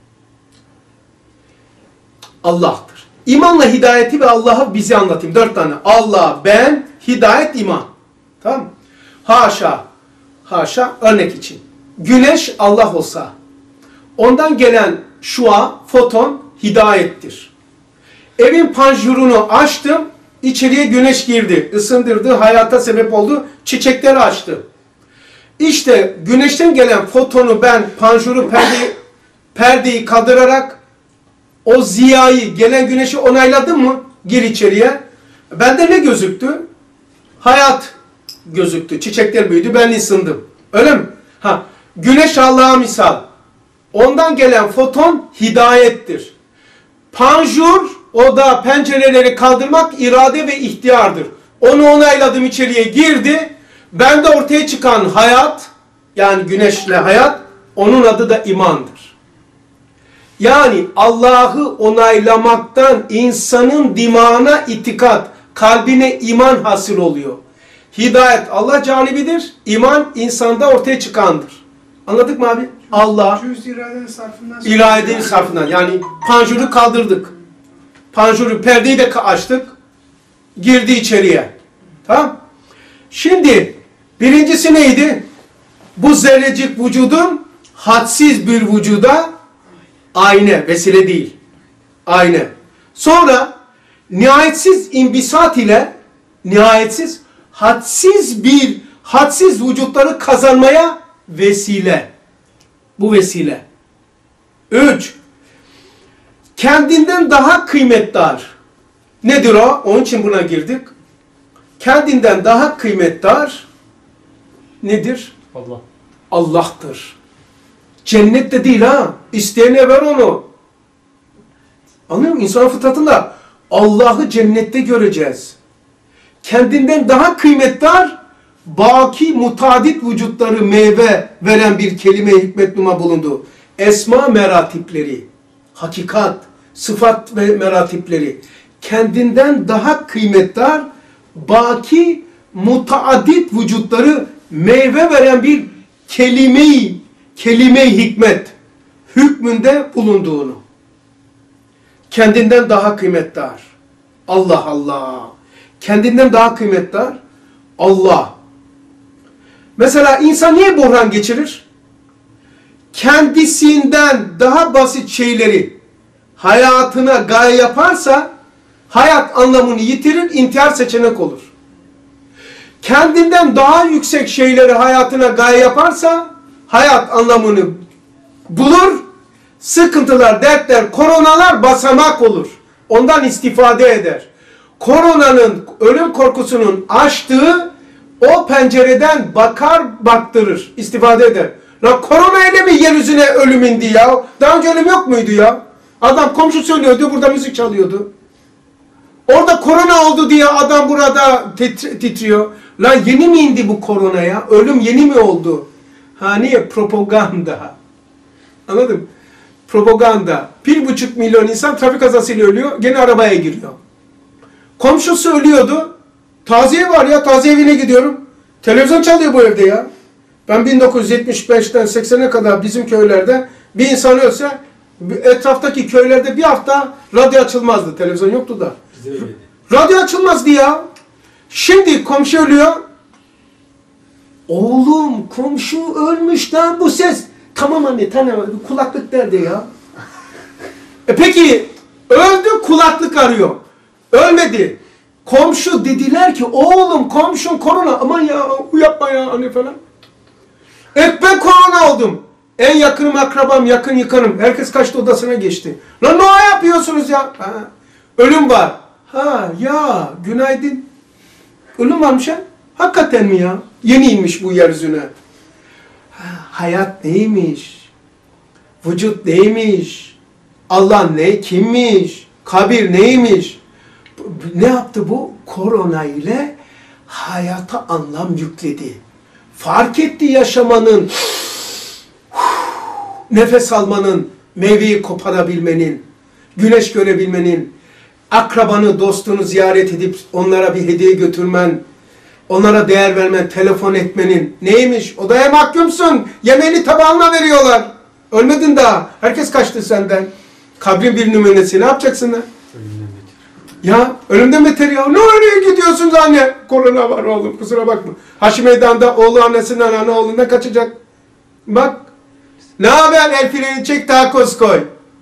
Allah'tır. İmanla hidayeti ve Allah'ı bize anlatayım. Dört tane. Allah, ben, hidayet, iman. Tamam mı? Haşa. Haşa örnek için. Güneş Allah olsa, ondan gelen şua, foton hidayettir. Evin panjurunu açtım, içeriye güneş girdi, ısındırdı, hayata sebep oldu, çiçekleri açtı. İşte güneşten gelen fotonu ben panjuru perdeyi, perdeyi kaldırarak o ziyayı, gelen güneşi onayladım mı? Gir içeriye. Bende ne gözüktü? Hayat gözüktü. Çiçekler büyüdü, ben ısındım. Öyle mi? Ha, güneş Allah'a misal. Ondan gelen foton hidayettir. Panjur, o da pencereleri kaldırmak irade ve ihtiyardır. Onu onayladım, içeriye girdi. Bende ortaya çıkan hayat, yani güneşle hayat, onun adı da imandır. Yani Allah'ı onaylamaktan insanın dimağına itikat, kalbine iman hasıl oluyor. Hidayet Allah canibidir, iman insanda ortaya çıkandır. Anladık mı abi? Allah, Cüz iradenin sarfından iradenin sarfından, yani panjuru kaldırdık. Panjuru, perdeyi de açtık. Girdi içeriye. Tamam. Şimdi birincisi neydi? Bu zerrecik vücudun hadsiz bir vücuda ayna, vesile değil. Ayna. Sonra nihayetsiz imbisat ile nihayetsiz hadsiz bir hadsiz vücutları kazanmaya vesile. Bu vesile. Üç. Kendinden daha kıymetdar. Nedir o? Onun için buna girdik. Kendinden daha kıymetdar nedir? Allah. Allah'tır. Cennette değil ha. İsteyene ver onu. Anlıyor musun? İnsan fıtratında Allah'ı cennette göreceğiz. Kendinden daha kıymetdar, baki mutadit vücutları meyve veren bir kelime hikmet numa bulundu. Esma meratipleri, hakikat, sıfat ve meratipleri kendinden daha kıymetdar, baki mutadit vücutları meyve veren bir kelime-i kelime-i hikmet hükmünde bulunduğunu. Kendinden daha kıymetdar. Allah Allah. Kendinden daha kıymetdar. Allah. Mesela insan niye buhran geçirir? Kendisinden daha basit şeyleri hayatına gaye yaparsa hayat anlamını yitirir, intihar seçenek olur. Kendinden daha yüksek şeyleri hayatına gaye yaparsa hayat anlamını bulur, sıkıntılar, dertler, koronalar basamak olur. Ondan istifade eder. Koronanın, ölüm korkusunun açtığı o pencereden bakar, baktırır, istifade eder. La korona ile mi yeryüzüne ölüm indi ya? Daha önce ölüm yok muydu ya? Adam komşu söylüyordu, burada müzik çalıyordu. Orada korona oldu diye adam burada titri titriyor. Lan yeni mi indi bu korona ya? Ölüm yeni mi oldu? Ha niye? Propaganda. Anladın mı? Propaganda. Bir buçuk milyon insan trafik kazasıyla ölüyor. Gene arabaya giriyor. Komşusu ölüyordu. Taziye var ya. Taziye evine gidiyorum. Televizyon çalıyor bu evde ya. Ben bin dokuz yüz yetmiş beşten seksene kadar bizim köylerde bir insan ölse etraftaki köylerde bir hafta radyo açılmazdı. Televizyon yoktu da. Radyo açılmazdı ya. Şimdi komşu ölüyor. Oğlum komşu ölmüş lan bu ses. Tamam anne tamam kulaklık nerede ya? E peki Öldü, kulaklık arıyor. Ölmedi. Komşu dediler ki oğlum komşun korona. Aman ya yapma ya anne falan. Evet ben korona oldum. En yakınım akrabam, yakın yıkanım. Herkes kaçtı odasına geçti. Lan ne yapıyorsunuz ya? Ha, ölüm var. Ha ya günaydın. Ölüm varmış ha? Hakikaten mi ya? Yeni inmiş bu yeryüzüne. Ha, hayat neymiş? Vücut neymiş? Allah ne? Kimmiş? Kabir neymiş? Ne yaptı bu? Korona ile hayata anlam yükledi. Fark etti yaşamanın, nefes almanın, meyveyi koparabilmenin, güneş görebilmenin, akrabanı, dostunu ziyaret edip onlara bir hediye götürmen, onlara değer vermen, telefon etmenin neymiş? Odaya mahkumsun, yemeğini tabağına veriyorlar. Ölmedin daha, herkes kaçtı senden. Kabrin bir numunesi, ne yapacaksın lan? Ya ölümden beter ya. Ne oraya gidiyorsunuz anne? Korona var oğlum kusura bakma. Haşi Meydan'da oğlu annesinden ana oğlundan kaçacak. Bak. Ne haber el freni çek takoz koy.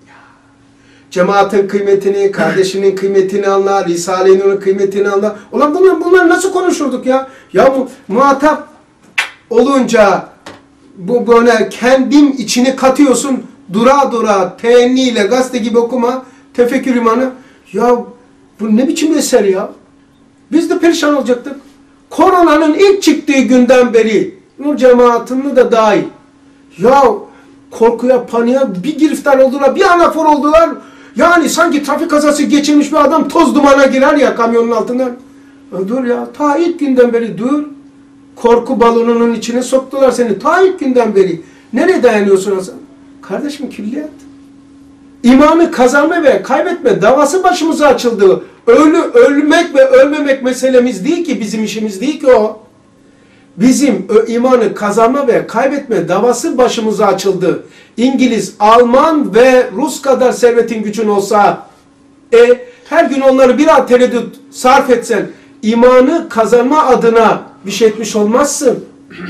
Cemaatin kıymetini, kardeşinin kıymetini anla, Risale-i kıymetini anla. Ulan bunlar, bunlar nasıl konuşurduk ya? Ya bu muhatap olunca bu böyle kendim içine katıyorsun. Dura dura, teenniyle gazete gibi okuma, tefekkür imanı. Ya bu ne biçim eser ya? Biz de perişan olacaktık. Koronanın ilk çıktığı günden beri, Nur cemaatini de dahil. Ya korkuya, paniğe bir giriftar oldular, bir anafor oldular. Yani sanki trafik kazası geçirmiş bir adam toz dumana girer ya kamyonun altından. Ya dur ya, ta ilk günden beri dur. Korku balonunun içine soktular seni. Ta ilk günden beri. Nereye dayanıyorsun Hasan? Kardeşim külliyat. İmanı kazanma ve kaybetme davası başımıza açıldı. Ölü, ölmek ve ölmemek meselemiz değil ki, bizim işimiz değil ki o. Bizim imanı kazanma ve kaybetme davası başımıza açıldı. İngiliz, Alman ve Rus kadar servetin gücün olsa, e, her gün onları bir an tereddüt sarf etsen, imanı kazanma adına bir şey etmiş olmazsın.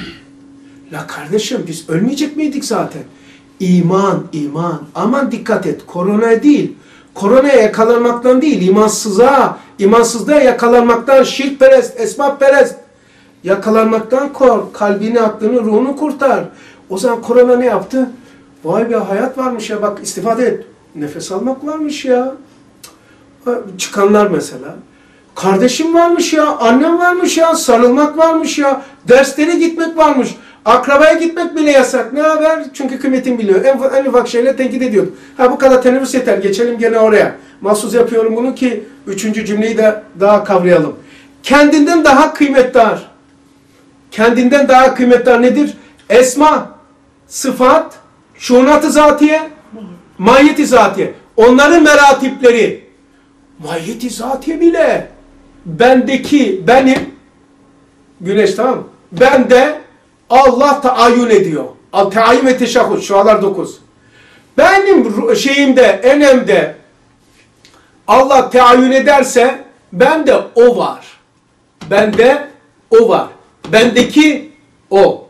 La kardeşim biz ölmeyecek miydik zaten? İman, iman. Aman dikkat et. Korona değil. Koronaya yakalanmaktan değil. İmansızlığa, imansızlığa yakalanmaktan, şirkperest, esbabperest yakalanmaktan kork. Kalbini, aklını, ruhunu kurtar. O zaman korona ne yaptı? Vay be hayat varmış ya bak istifade et. Nefes almak varmış ya. Çıkanlar mesela. Kardeşim varmış ya, annem varmış ya, sarılmak varmış ya, derslere gitmek varmış. Akrabaya gitmek bile yasak. Ne haber? Çünkü kıymetini biliyor. En, en ufak şeyle tenkit ediyor. Ha bu kadar teneffüs yeter. Geçelim gene oraya. Mahsus yapıyorum bunu ki üçüncü cümleyi de daha kavrayalım. Kendinden daha kıymetdar. Kendinden daha kıymetdar nedir? Esma, sıfat, şunat-ı zatiye, mahiyet-i zatiye. Onların meratipleri. Mahiyet-i zatiye bile. Bendeki, benim, güneş tamam mı? Bende Allah taayyün ediyor. Teayyün ve teşahhus. Şualar dokuz. Benim şeyimde, enemde Allah teayyün ederse bende o var. Bende o var. Bendeki o.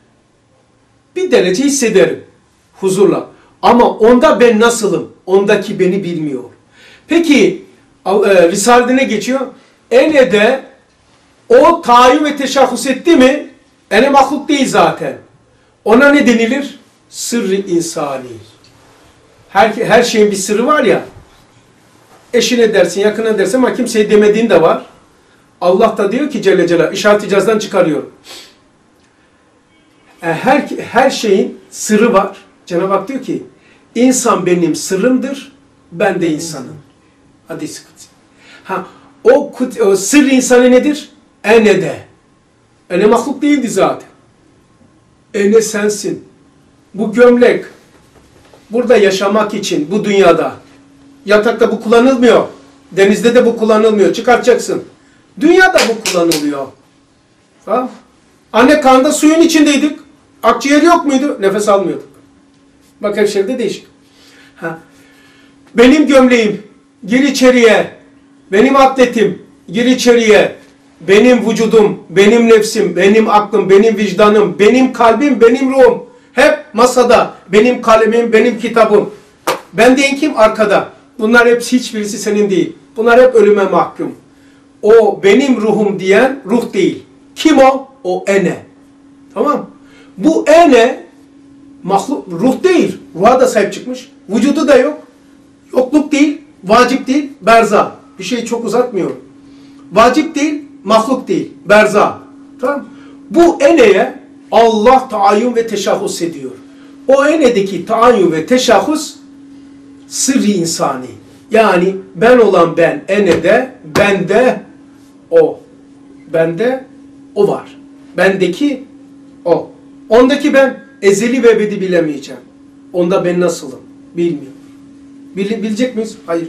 Bir derece hissederim. Huzurla. Ama onda ben nasılım? Ondaki beni bilmiyor. Peki Risale'de ne geçiyor? Ene'de o tayin ve teşahhus etti mi? Ene mahluk değil zaten. Ona ne denilir? Sırrı insani. Her, her şeyin bir sırrı var ya. Eşine dersin, yakına dersin ama kimseye demediğin de var. Allah da diyor ki Celle Celal, İşaret-i İcaz'dan çıkarıyor. Her, her şeyin sırrı var. Cenab-ı Hak diyor ki, insan benim sırrımdır, ben de insanım. Hadis-i Kutsi. Ha, o, o sır insanı nedir? Ene'de. Ene mahluk değildi zaten. Ene sensin. Bu gömlek, burada yaşamak için, bu dünyada, yatakta bu kullanılmıyor. Denizde de bu kullanılmıyor. Çıkartacaksın. Dünyada bu kullanılıyor. Ha? Anne karnında suyun içindeydik. Akciğer yok muydu? Nefes almıyorduk. Bak her şeyde değişik. Ha. Benim gömleğim, gir içeriye. Benim atletim, gir içeriye. Benim vücudum, benim nefsim, benim aklım, benim vicdanım, benim kalbim, benim ruhum. Hep masada. Benim kalemim, benim kitabım. Ben deyin kim? Arkada. Bunlar hepsi hiçbirisi senin değil. Bunlar hep ölüme mahkum. O benim ruhum diyen ruh değil. Kim o? O ene. Tamam. Bu ene mahluk, ruh değil. Ruha da sahip çıkmış. Vücudu da yok. Yokluk değil. Vacip değil. Berza. Bir şeyi çok uzatmıyorum. Vacip değil. Mahluk değil. Berza. Tamam. Bu eneye Allah taayyün ve teşahhus ediyor. O enedeki taayyün ve teşahhus sırrı insani. Yani ben olan ben, enede, bende o. Bende o var. Bendeki o. Ondaki ben ezeli ve ebedi bilemeyeceğim. Onda ben nasılım? Bilmiyorum. Bil, bilecek miyiz? Hayır.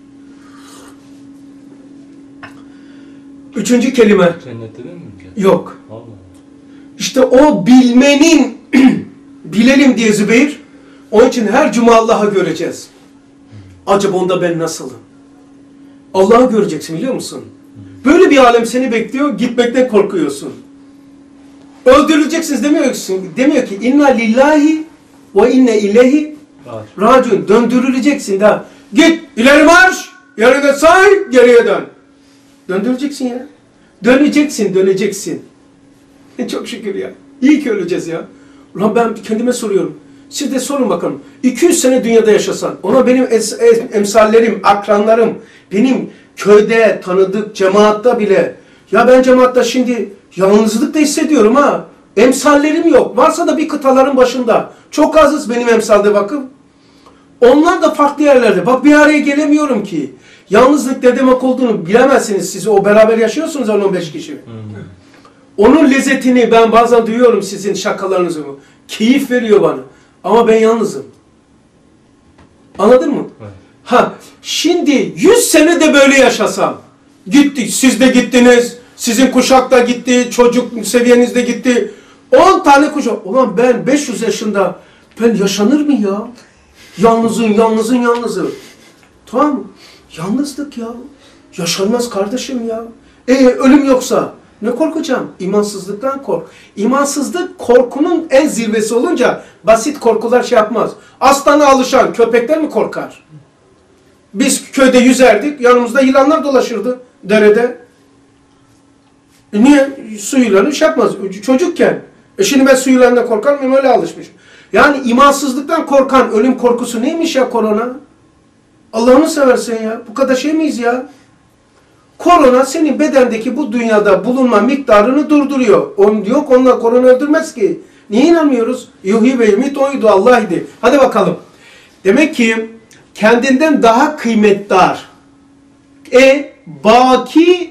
Üçüncü kelime. Cennette değil mi? Yok. Allah. İşte o bilmenin bilelim diye Zübeyir. Onun için her cuma Allah'ı göreceğiz. Acaba onda ben nasılım? Allah'ı göreceksin biliyor musun? Böyle bir alem seni bekliyor, gitmekten korkuyorsun. Öldürüleceksiniz demiyorsun. Demiyor ki inna lillahi ve inne ileyhi raciun. Döndürüleceksin daha. Git ileri marş, yerine say, geriye dön. Döndüreceksin ya. Döneceksin, döneceksin. Çok şükür ya. İyi ki öleceğiz ya. Ulan ben kendime soruyorum. Siz de sorun bakalım. iki yüz sene dünyada yaşasan, ona benim es emsallerim, akranlarım, benim köyde tanıdık, cemaatta bile, ya ben cemaatta şimdi yalnızlık da hissediyorum ha. Emsallerim yok. Varsa da bir kıtaların başında. Çok azız benim emsalde bakın. Onlar da farklı yerlerde. Bak bir araya gelemiyorum ki. Yalnızlık ne demek olduğunu bilemezsiniz. Siz o beraber yaşıyorsunuz on on beş kişi. Hmm. Onun lezzetini ben bazen duyuyorum sizin şakalarınızı. Keyif veriyor bana. Ama ben yalnızım. Anladın mı? Evet. Ha, şimdi yüz sene de böyle yaşasam. Gittik, siz de gittiniz. Sizin kuşak da gitti. Çocuk seviyeniz de gitti. on tane kuşak. Ulan ben beş yüz yaşında ben yaşanır mı ya? Yalnızın, yalnızın, yalnızı. Tamam mı? Yalnızlık ya. Yaşanmaz kardeşim ya. E ölüm yoksa ne korkacağım? İmansızlıktan kork. İmansızlık korkunun en zirvesi olunca basit korkular şey yapmaz. Aslana alışan köpekler mi korkar? Biz köyde yüzerdik. Yanımızda yılanlar dolaşırdı derede. E niye? Su yılanı şey yapmaz. Çocukken. E şimdi ben su yılanına korkar mıyım? Öyle alışmışım. Yani imansızlıktan korkan ölüm korkusu neymiş ya korona? Allah'ını seversen ya. Bu kadar şey miyiz ya? Korona senin bedendeki bu dünyada bulunma miktarını durduruyor. On yok onlar korona öldürmez ki. Niye inanmıyoruz? Yuhyi ve yumit oydu Allah idi. Hadi bakalım. Demek ki kendinden daha kıymetdar. E baki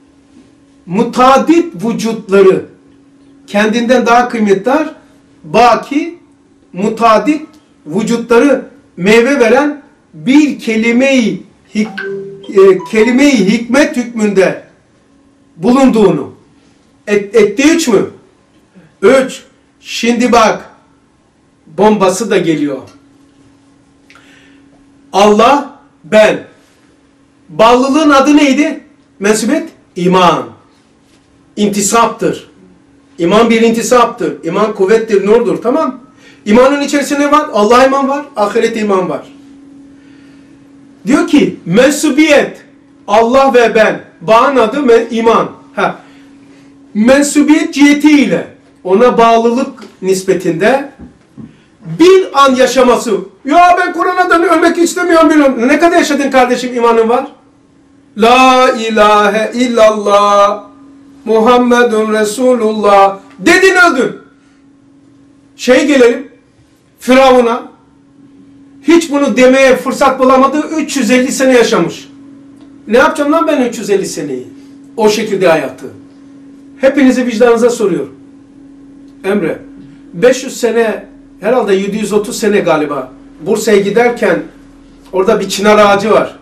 mutadit vücutları kendinden daha kıymetdar baki mutadit vücutları meyve veren bir kelime-i hik e, kelime-i hikmet hükmünde bulunduğunu et, etti üç mü? Üç. Şimdi bak bombası da geliyor. Allah, ben. Bağlılığın adı neydi? Mensubiyet? İman. İntisaptır. İman bir intisaptır. İman kuvvettir, nurdur. Tamam. İmanın içerisinde ne var? Allah'a iman var. Ahiret iman var. Diyor ki mensubiyet. Allah ve ben. Bağın adı iman. Ha. Mensubiyet cihetiyle ona bağlılık nispetinde bir an yaşaması. Ya ben Kur'an'dan ölmek istemiyorum. Bilmiyorum. Ne kadar yaşadın kardeşim imanın var? La ilahe illallah Muhammedun Resulullah dedin öldün. Şey gelelim Firavun'a. Hiç bunu demeye fırsat bulamadı. üç yüz elli sene yaşamış. Ne yapacağım lan ben üç yüz elli seneyi? O şekilde hayatı. Hepinizi vicdanınıza soruyorum. Emre, beş yüz sene, herhalde yedi yüz otuz sene galiba. Bursa'ya giderken orada bir çınar ağacı var.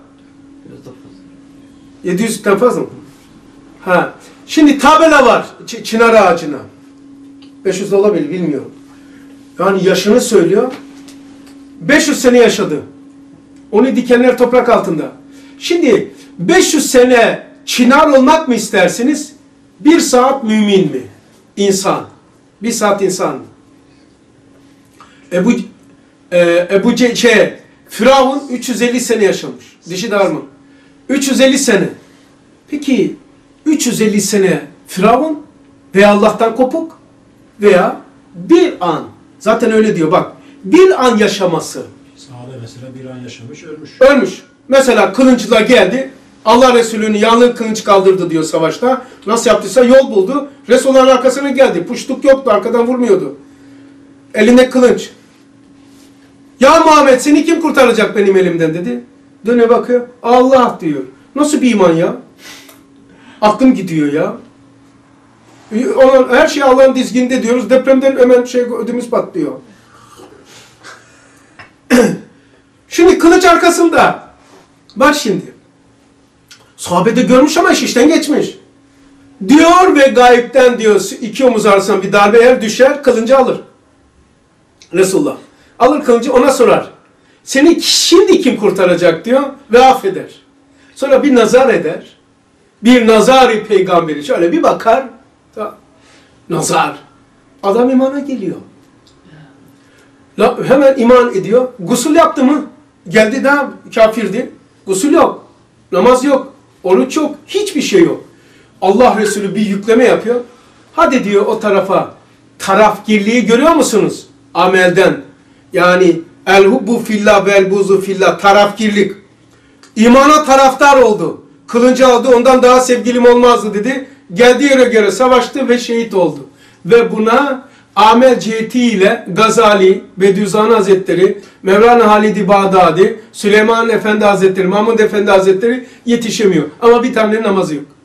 yedi yüzden fazla mı? Ha. Şimdi tabela var Ç çınar ağacına. beş yüz de olabilir bilmiyorum. Yani yaşını söylüyor. beş yüz sene yaşadı. Onu dikenler toprak altında. Şimdi beş yüz sene çınar olmak mı istersiniz? Bir saat mümin mi? İnsan. Bir saat insan. Ebu, e, Ebu Ce şey, Firavun üç yüz elli sene yaşamış. Dişi darma. üç yüz elli sene. Peki üç yüz elli sene Firavun veya Allah'tan kopuk veya bir an, zaten öyle diyor bak, bir an yaşaması. Sahabe mesela bir an yaşamış, ölmüş. Ölmüş. Mesela kılıçla geldi, Allah Resulü'nü yanlı kılıç kaldırdı diyor savaşta. Nasıl yaptıysa yol buldu. Resulullah'ın arkasına geldi. Puştuk yoktu, arkadan vurmuyordu. Elinde kılıç. Ya Muhammed, seni kim kurtaracak benim elimden dedi. Döne bakıyor, Allah diyor. Nasıl bir iman ya? Aklım gidiyor ya. Her şey Allah'ın dizginde diyoruz. Depremden hemen şey ödümüz patlıyor. Şimdi kılıç arkasında. Bak şimdi. Sahabede görmüş ama iş işten geçmiş. Diyor ve gayipten diyor iki omuz arasından bir darbe eğer düşer, kılıncı alır. Resulullah. Alır kılıncı, ona sorar. Seni şimdi kim kurtaracak diyor ve affeder. Sonra bir nazar eder. Bir nazar-ı peygamberi şöyle bir bakar. Nazar. Adam imana geliyor. La, hemen iman ediyor. Gusül yaptı mı? Geldi daha kafirdi. Gusül yok. Namaz yok. Oruç yok. Hiçbir şey yok. Allah Resulü bir yükleme yapıyor. Hadi diyor o tarafa. Tarafgirliği görüyor musunuz? Amelden. Yani el-hubbu fillah vel-buzu fillah. Tarafgirlik. İmana taraftar oldu. Kılıncı aldı, ondan daha sevgilim olmazdı dedi. Geldiği yere göre savaştı ve şehit oldu. Ve buna amel cihetiyle Gazali, Bediüzzaman Hazretleri, Mevlana Halid-i Bağdadi, Süleyman Efendi Hazretleri, Mahmud Efendi Hazretleri yetişemiyor. Ama bir tane namazı yok.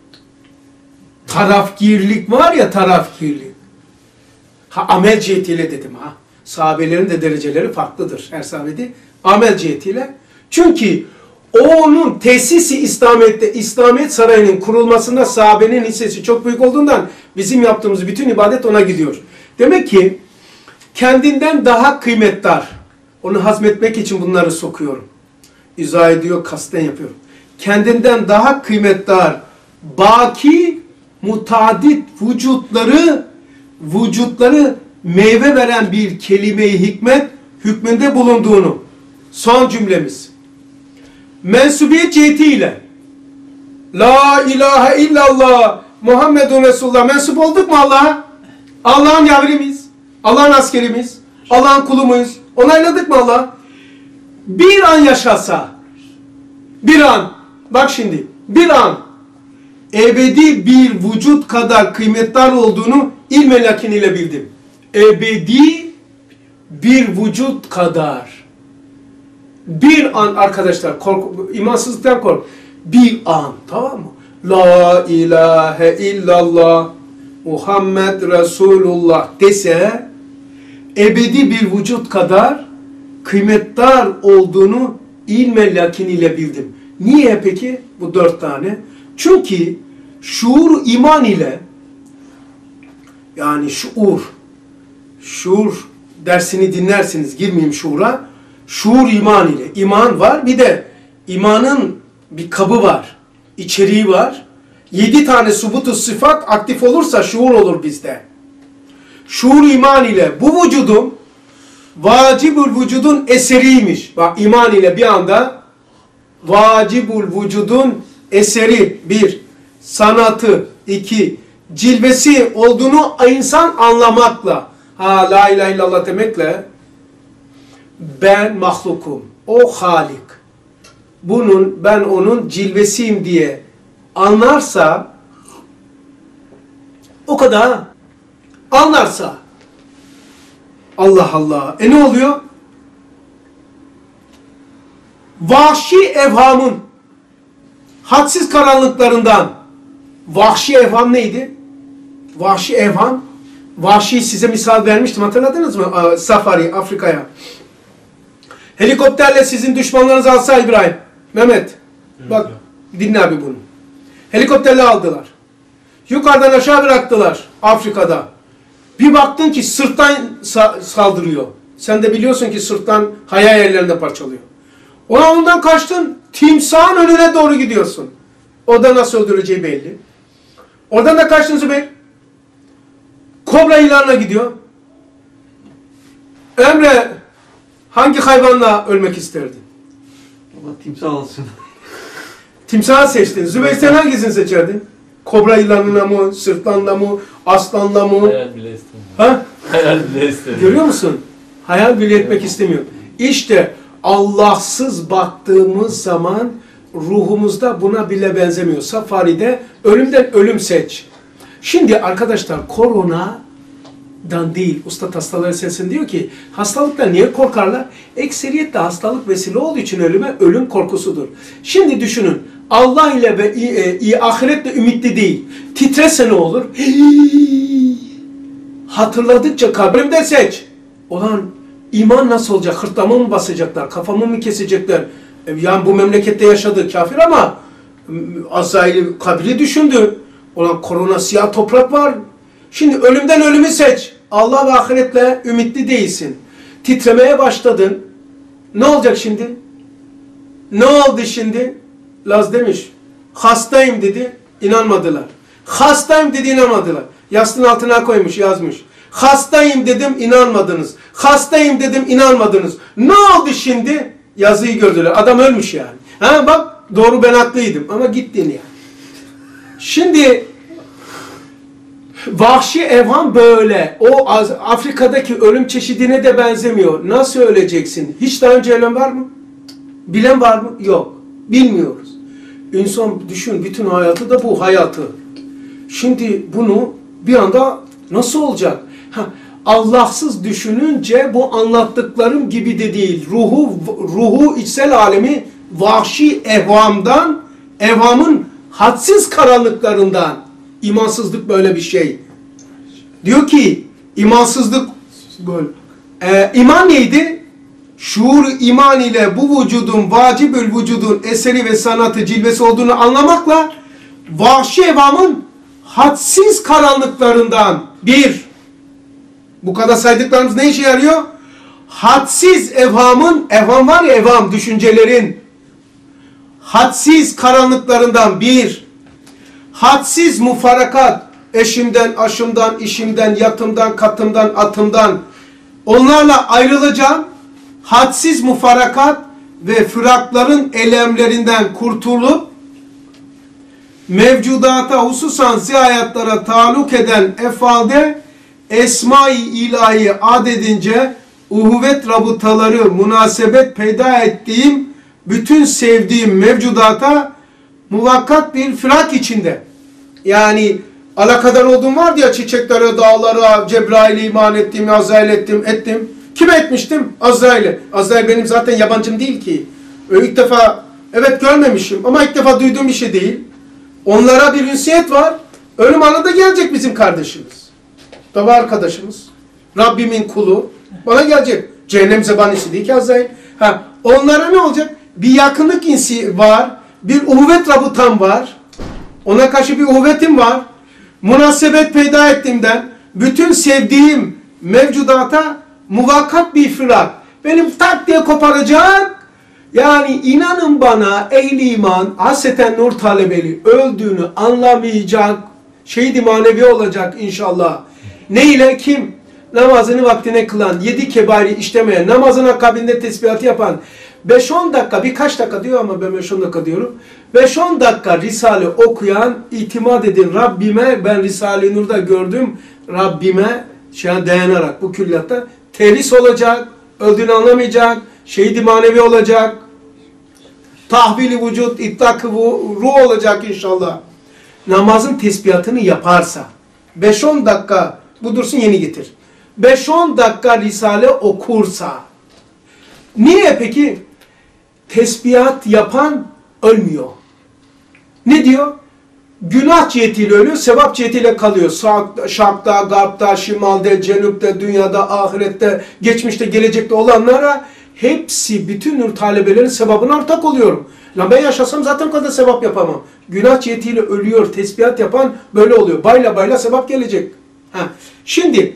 Tarafgirlik var ya, tarafgirlik. Ha, amel cihetiyle dedim ha. Sahabelerin de dereceleri farklıdır her sahabede. Amel cihetiyle. Çünkü onun tesisi İslamiyet'te, İslamiyet Sarayı'nın kurulmasında sahabenin hissesi çok büyük olduğundan bizim yaptığımız bütün ibadet ona gidiyor. Demek ki kendinden daha kıymetdar. Onu hazmetmek için bunları sokuyorum. İzah ediyor, kasten yapıyorum. Kendinden daha kıymetdar, baki, mutadit vücutları, vücutları meyve veren bir kelime-i hikmet hükmünde bulunduğunu. Son cümlemiz. Mensubiyet cihetiyle La ilahe illallah Muhammedun Resulullah mensup olduk mu Allah'a? Allah'ın yavrimiz, Allah'ın askerimiz, Allah'ın kulumuyuz. Onayladık mı Allah? Bir an yaşasa, bir an, bak şimdi, bir an ebedi bir vücut kadar kıymetli olduğunu ilm-i lakin ile bildim. Ebedi bir vücut kadar. Bir an arkadaşlar, kork, imansızlıktan kork. Bir an, tamam mı? La ilahe illallah Muhammed Resulullah dese ebedi bir vücut kadar kıymetdar olduğunu ilm-i lakin ile bildim. Niye peki bu dört tane? Çünkü şuur iman ile, yani şuur, şuur dersini dinlersiniz, girmeyeyim şuura. Şuur iman ile. İman var, bir de imanın bir kabı var, içeriği var. Yedi tane subutu sıfat aktif olursa şuur olur bizde. Şuur iman ile bu vücudun vacibül vücudun eseriymiş. Bak, iman ile bir anda vacibül vücudun eseri, bir, sanatı, iki, cilvesi olduğunu insan anlamakla, ha la ilahe illallah demekle, ben mahlukum, o Halik, bunun, ben onun cilvesiyim diye anlarsa, o kadar anlarsa, Allah Allah, e ne oluyor? Vahşi evhamın hadsiz karanlıklarından, vahşi evham neydi? Vahşi evham, vahşi size misal vermiştim, hatırladınız mı? Safari, Afrika'ya. Helikopterle sizin düşmanlarınız alsa İbrahim, Mehmet, evet, bak ya. Dinle abi bunu. Helikopterle aldılar. Yukarıdan aşağı bıraktılar Afrika'da. Bir baktın ki sırttan sa saldırıyor. Sen de biliyorsun ki sırttan haya yerlerinde parçalıyor. Ona ondan kaçtın, timsahın önüne doğru gidiyorsun. O da nasıl öldüreceği belli. Oradan da kaçtın Zübeyir. Kobra ilanına gidiyor. Emre, Hangi hayvanla ölmek isterdin? Allah timsah olsun. Timsahı seçtin. Zübeyir sen hangisini seçerdin? Kobra yılanına mı, sırtlanla mı, aslanla mı? Hayal bile istemiyorum. Ha? Hayal bile istemiyorum. Görüyor musun? Hayal bile etmek istemiyor. İşte Allahsız baktığımız zaman ruhumuzda buna bile benzemiyor. Safari'de ölümden ölüm seç. Şimdi arkadaşlar koronadan değil, Usta Hastaları Sesini diyor ki hastalıktan niye korkarlar? Ekseriyetle hastalık vesile olduğu için ölüme ölüm korkusudur. Şimdi düşünün Allah ile ve e, e, ahiretle ümitli değil. Titrese ne olur? Hii. Hatırladıkça kabrimde seç. Ulan iman nasıl olacak? Hırtlamı mı basacaklar? Kafamı mı kesecekler? E, yani bu memlekette yaşadığı kafir ama Azrail'i kabri düşündü. Ulan korona siyah toprak var. Şimdi ölümden ölümü seç. Allah ve ahiretle ümitli değilsin. Titremeye başladın. Ne olacak şimdi? Ne oldu şimdi? Laz demiş. Hastayım dedi. İnanmadılar. Hastayım dedi inanmadılar. Yastığın altına koymuş yazmış. Hastayım dedim inanmadınız. Hastayım dedim inanmadınız. Ne oldu şimdi? Yazıyı gördüler. Adam ölmüş yani. Ha bak doğru ben haklıydım ama gittin yani. Şimdi vahşi evham böyle. O Afrika'daki ölüm çeşidine de benzemiyor. Nasıl öleceksin? Hiç daha önce ölen var mı? Bilen var mı? Yok. Bilmiyoruz. İnsan düşün bütün hayatı da bu hayatı. Şimdi bunu bir anda nasıl olacak? Ha, Allahsız düşününce bu anlattıklarım gibi de değil. Ruhu, ruhu içsel alemi vahşi evhamdan, evhamın hadsiz karanlıklarından. İmansızlık böyle bir şey. Diyor ki imansızlık böyle. Ee, iman neydi? Şuur iman ile bu vücudun vacibül vücudun eseri ve sanatı cilvesi olduğunu anlamakla vahşi evhamın hadsiz karanlıklarından bir. Bu kadar saydıklarımız ne işe yarıyor? Hadsiz evhamın, evham var ya evham, düşüncelerin hadsiz karanlıklarından bir. Hadsiz mufarakat, eşimden, aşımdan, işimden, yatımdan, katımdan, atımdan onlarla ayrılacağım. Hadsiz mufarakat ve fırakların elemlerinden kurtulup mevcudata hususan zihayatlara taluk eden efalde esma-i ilahi adedince uhuvvet rabıtaları münasebet peyda ettiğim bütün sevdiğim mevcudata muvakkat bir fırak içinde. Yani alakadar olduğum vardı ya çiçeklere, dağlara, Cebrail'e iman ettim, Azrail ettim, ettim. Kime etmiştim? Azrail'e. Azrail benim zaten yabancım değil ki. Öyle ilk defa evet görmemişim ama ilk defa duyduğum bir şey değil. Onlara bir ünsiyet var. Ölüm anında gelecek bizim kardeşimiz. Tabi arkadaşımız. Rabbimin kulu. Bana gelecek. Cehennem zebanisi değil ki Azrail. Ha, onlara ne olacak? Bir yakınlık insi var. Bir uhuvvet rabıtam var. Ona karşı bir uhuvvetim var. Münasebet peyda ettiğimden bütün sevdiğim mevcudata muvakkat bir fırak. Benim tak diye koparacak. Yani inanın bana ehli iman, hasreten nur talebeli öldüğünü anlamayacak. Şehit-i manevi olacak inşallah. Ne ile kim? Namazını vaktine kılan, yedi kebairi işlemeyen, namazın akabinde tesbihatı yapan, beş on dakika, birkaç dakika diyor ama ben beş on dakika diyorum. beş on dakika Risale okuyan, itimat edin Rabbime, ben Risale-i Nur'da gördüm, Rabbime şuna dayanarak bu külliyatta terhis olacak, öldüğünü anlamayacak, şehit-i manevi olacak, tahvil-i vücut, ittak-ı ruh olacak inşallah. Namazın tesbihatını yaparsa, beş on dakika, bu dursun yeni getir. beş on dakika Risale okursa, niye peki? Tesbihat yapan ölmüyor. Ne diyor? Günah cihetiyle ölüyor, sevap cihetiyle kalıyor. Şarkta, garpta, şimalde, cenupta, dünyada, ahirette, geçmişte, gelecekte olanlara hepsi, bütün nur talebelerin sevabına ortak oluyorum. Lan ben yaşasam zaten o kadar sevap yapamam. Günah cihetiyle ölüyor, tesbihat yapan böyle oluyor. Bayla bayla sevap gelecek. Ha. Şimdi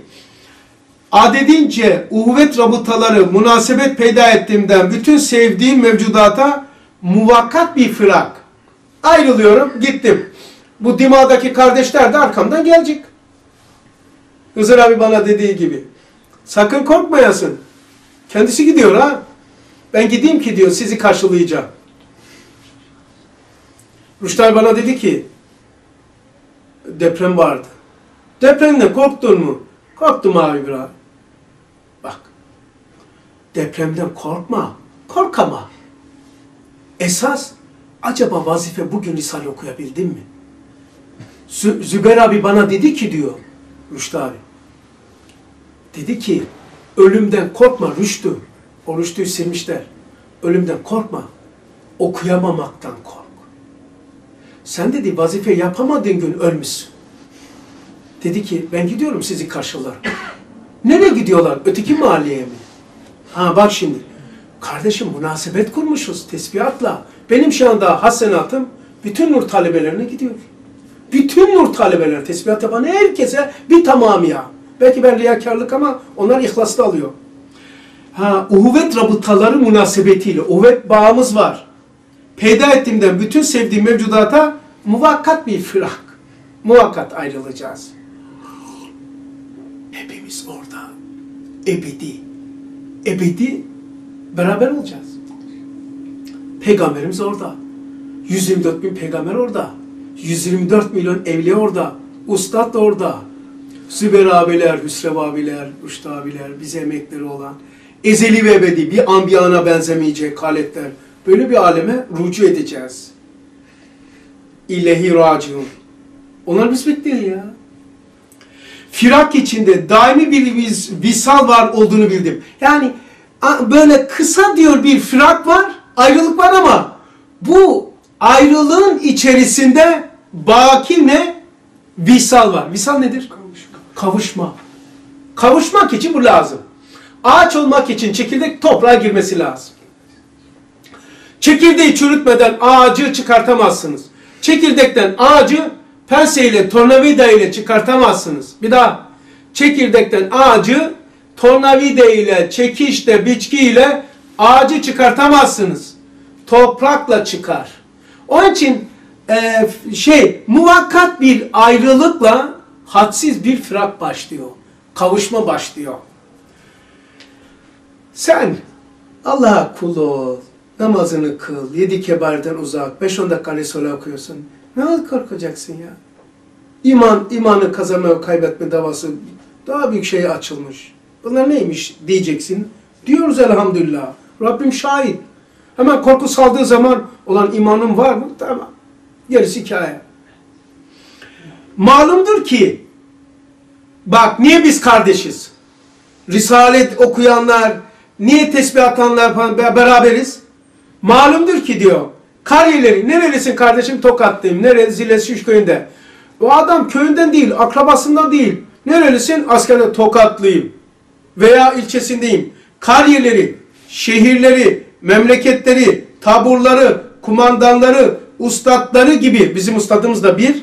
adedince uhuvvet rabıtaları münasebet peyda ettiğimden bütün sevdiğim mevcudata muvakkat bir fırak. Ayrılıyorum, gittim. Bu dimadaki kardeşler de arkamdan gelecek. Hızır abi bana dediği gibi. Sakın korkmayasın. Kendisi gidiyor ha. Ben gideyim ki diyor sizi karşılayacağım. Rüştay bana dedi ki deprem vardı. Depremde korktun mu? Korktum abi biraz. Bak. Depremden korkma. Kork ama. Esas acaba vazife bugün Risale okuyabildin mi? Zü Zübeyir abi bana dedi ki diyor. Rüştü abi. Dedi ki ölümden korkma Rüştü. O Rüştü'yü silmişler. Ölümden korkma. Okuyamamaktan kork. Sen dedi vazife yapamadığın gün ölmüşsün. Dedi ki ben gidiyorum sizi karşılarım. Nereye gidiyorlar? Öteki mahalleye mi? Ha bak şimdi. Kardeşim münasebet kurmuşuz tesbihatla. Benim şu anda hasenatım bütün nur talebelerine gidiyor. Bütün nur talebeler tesbihat yapan herkese bir tamamı ya. Belki ben riyakarlık ama onlar ihlaslı alıyor. Ha, uhuvvet rabıtaları münasebetiyle, uhuvvet bağımız var. Peyda ettiğimden bütün sevdiğim mevcudata muvakkat bir firak. Muvakkat ayrılacağız. Hepimiz orada. Ebedi. Ebedi beraber olacağız. Peygamberimiz orada. yüz yirmi dört bin peygamber orada. yüz yirmi dört milyon evliya orada. Ustad da orada. Zübeyir abiler, Hüsrev abiler, Rüştü abiler, bize emekleri olan, ezeli ve ebedi, bir anbiyana benzemeyecek haletler. Böyle bir aleme rücu edeceğiz. İlehi raciun. Onlar biz bekliyor ya. Firak içinde daimi bir visal var olduğunu bildim. Yani böyle kısa diyor bir firak var, ayrılık var ama bu ayrılığın içerisinde baki ne? Visal var. Visal nedir? Kavuşma. Kavuşma. Kavuşmak için bu lazım. Ağaç olmak için çekirdek toprağa girmesi lazım. Çekirdeği çürütmeden ağacı çıkartamazsınız. Çekirdekten ağacı penseyle, tornavida ile çıkartamazsınız. Bir daha. Çekirdekten ağacı tornavida ile, çekişle, biçkiyle ağacı çıkartamazsınız. Toprakla çıkar. Onun için e, şey, muvakkat bir ayrılıkla hadsiz bir firak başlıyor. Kavuşma başlıyor. Sen Allah'a kul ol, namazını kıl, yedi kebariden uzak, beş on dakika Risale okuyorsun. Ne al korkacaksın ya? İman, imanı kazanma ve kaybetme davası daha büyük şeye açılmış. Bunlar neymiş diyeceksin. Diyoruz elhamdülillah. Rabbim şahit. Hemen korku saldığı zaman olan imanın var mı? Tamam. Gerisi hikaye. Malumdur ki bak niye biz kardeşiz? Risalet okuyanlar, niye tesbih atanlar falan beraberiz? Malumdur ki diyor. Kariyeleri, nerelisin kardeşim? Tokatlıyım. Nereli? Zilesi üç köyünde. O adam köyünden değil, akrabasından değil. Nerelisin? Askerde Tokatlıyım. Veya ilçesindeyim. Kariyeleri, şehirleri, memleketleri, taburları, kumandanları, ustadları gibi, bizim ustadımız da bir,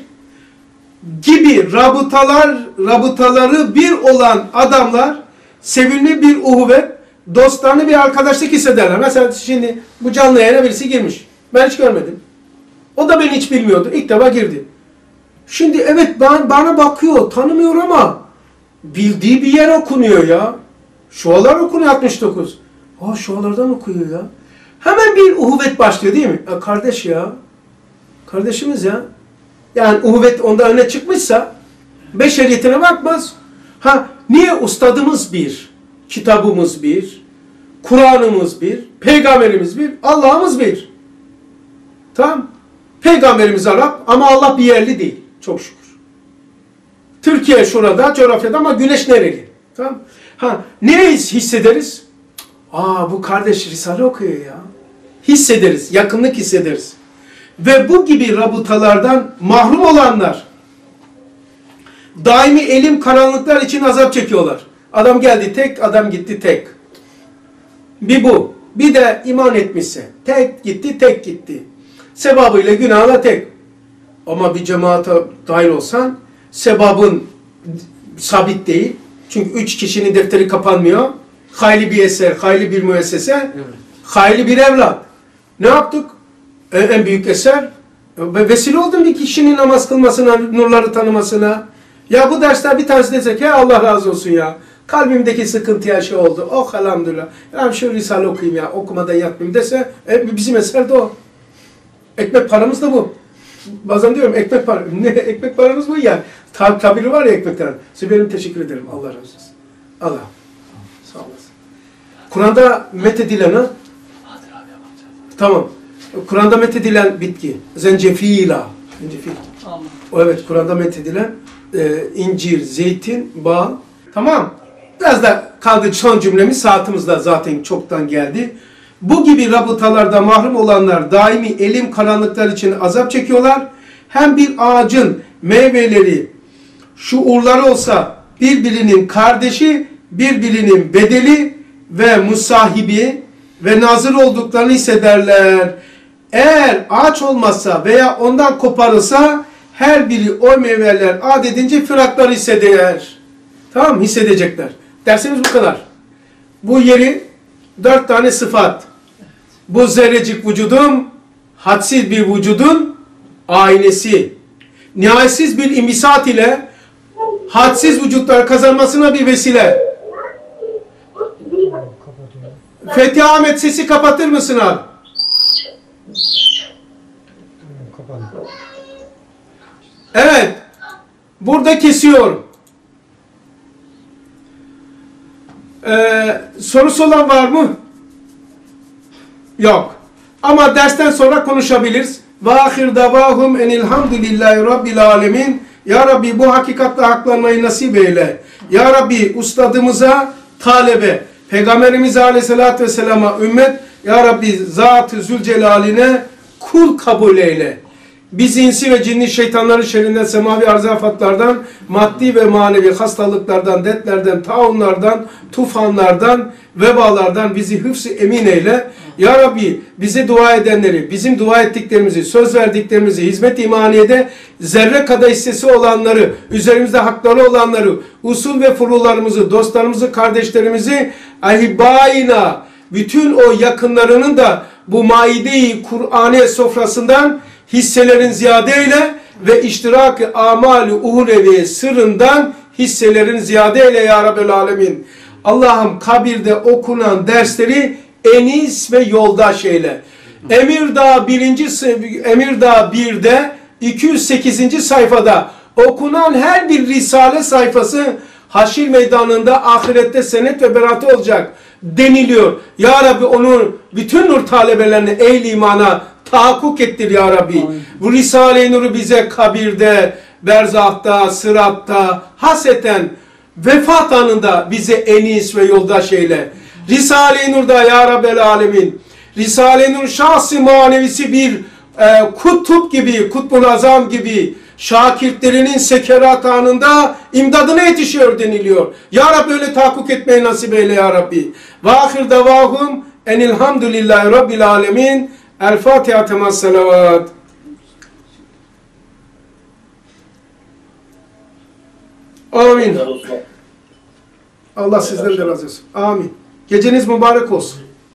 gibi rabıtalar, rabıtaları bir olan adamlar sevimli bir uhuvvet, dostlarını bir arkadaşlık hissederler. Mesela şimdi bu canlı yayına birisi girmiş. Ben hiç görmedim. O da beni hiç bilmiyordu. İlk defa girdi. Şimdi evet ben, bana bakıyor, tanımıyor ama bildiği bir yer okunuyor ya. Şualar okunuyor altmış dokuz. Aa şualardan okuyor ya. Hemen bir uhuvvet başlıyor değil mi? Ya kardeş ya. Kardeşimiz ya. Yani uhuvvet onda öne çıkmışsa beşeriyetine bakmaz. Ha niye ustadımız bir, kitabımız bir, Kur'an'ımız bir, peygamberimiz bir, Allah'ımız bir. Tamam. Peygamberimiz Arap ama Allah bir yerli değil. Çok şükür. Türkiye şurada, coğrafyada ama güneş nereli? Tamam. Ha ne hissederiz? Aa bu kardeş Risale okuyor ya. Hissederiz, yakınlık hissederiz. Ve bu gibi rabıtalardan mahrum olanlar daimi elim karanlıklar için azap çekiyorlar. Adam geldi tek, adam gitti tek. Bir bu. Bir de iman etmişse. Tek gitti, tek gitti. Sebabıyla günahla tek. Ama bir cemaate dahil olsan sebabın sabit değil. Çünkü üç kişinin defteri kapanmıyor. Hayli bir eser, hayli bir müessese, evet. Hayli bir evlat. Ne yaptık? En, en büyük eser. Vesile oldum bir kişinin namaz kılmasına, nurları tanımasına. Ya bu dersler bir tanesi desek, he Allah razı olsun ya. kalbimdeki sıkıntıya şey oldu. Oh elhamdülillah. Ya şu Risale okuyayım ya, okumadan yatmayayım dese e, bizim eser de o. Ekmek paramız da bu. Bazen diyorum ekmek para, ne ekmek paramız bu yani. Tab tabiri var ya ekmekten. Sübeyim teşekkür ederim. Allah razı olsun. Allah. Sağ olasın. Kur'an'da methedilen ha? Tamam. Kur'an'da methedilen bitki. Zencefila. Zencefil. Allah. O evet Kur'an'da methedilen e, incir, zeytin, bal. Tamam. Biraz da kaldı son cümlemiz. Saatimiz de zaten çoktan geldi. Bu gibi rabıtalarda mahrum olanlar daimi elim karanlıklar için azap çekiyorlar. Hem bir ağacın meyveleri, şuurları olsa birbirinin kardeşi, birbirinin bedeli ve musahibi ve nazır olduklarını hissederler. Eğer ağaç olmazsa veya ondan koparılsa her biri o meyveler adedince firakları hisseder. Tamam mı? Hissedecekler. Dersimiz bu kadar. Bu yeri dört tane sıfat. Bu zerrecik vücudum, hadsiz bir vücudun aynesi. Nihayetsiz bir imbisat ile hadsiz vücutlar kazanmasına bir vesile. Fethi Ahmet sesi kapatır mısın abi? Evet. Burada kesiyorum. Ee, sorusu olan var mı? Yok. Ama dersten sonra konuşabiliriz. Ve ahir davahum enilhamdülillahi rabbil alemin. Ya Rabbi bu hakikatle haklanmayı nasip eyle. Ya Rabbi ustadımıza talebe, Peygamberimize aleyhissalatü vesselama ümmet, Ya Rabbi Zat-ı Zülcelal'ine kul kabul eyle. Bizi insi ve cinni şeytanların şerrinden, semavi arzafatlardan, maddi ve manevi hastalıklardan, dertlerden, taunlardan, tufanlardan, vebalardan bizi hıfz-ı emin eyle. Ya Rabbi bize dua edenleri, bizim dua ettiklerimizi, söz verdiklerimizi, hizmet imaniyede zerre kadar hissesi olanları, üzerimizde hakları olanları, usul ve furularımızı, dostlarımızı, kardeşlerimizi, ahibbayina, bütün o yakınlarının da bu maide-i Kur'ane sofrasından hisselerin ziyadeyle ve iştirak-ı amal-i uhrevi sırrından hisselerin ziyadeyle ya Rabbel Alemin. Allah'ım kabirde okunan dersleri enis ve yoldaş eyle. Emirdağ birinci Emirdağ birde iki yüz sekizinci sayfada okunan her bir risale sayfası Haşir meydanında ahirette senet ve beratı olacak deniliyor. Ya Rabbi onun bütün nur talebelerini ehl-i imana tahakkuk ettir ya Rabbi. Amin. Bu Risale-i Nur'u bize kabirde, berzahta, sıratta, haseten vefat anında bize enis ve yoldaş eyle. Risale-i Nur'da ya Rabbel Alemin. Risale-i Nur şahsi manevisi bir e, kutup gibi, kutbul azam gibi şakirtlerinin sekerat anında imdadına yetişiyor deniliyor. Ya Rabbi öyle tahakkuk etmeyi nasip eyle ya Rabbi. Ve ahir davahum enilhamdülillahi rabbil alemin. El Fatiha temas salavat. Amin. Allah sizden de razı olsun. Amin. Geceniz mübarek olsun.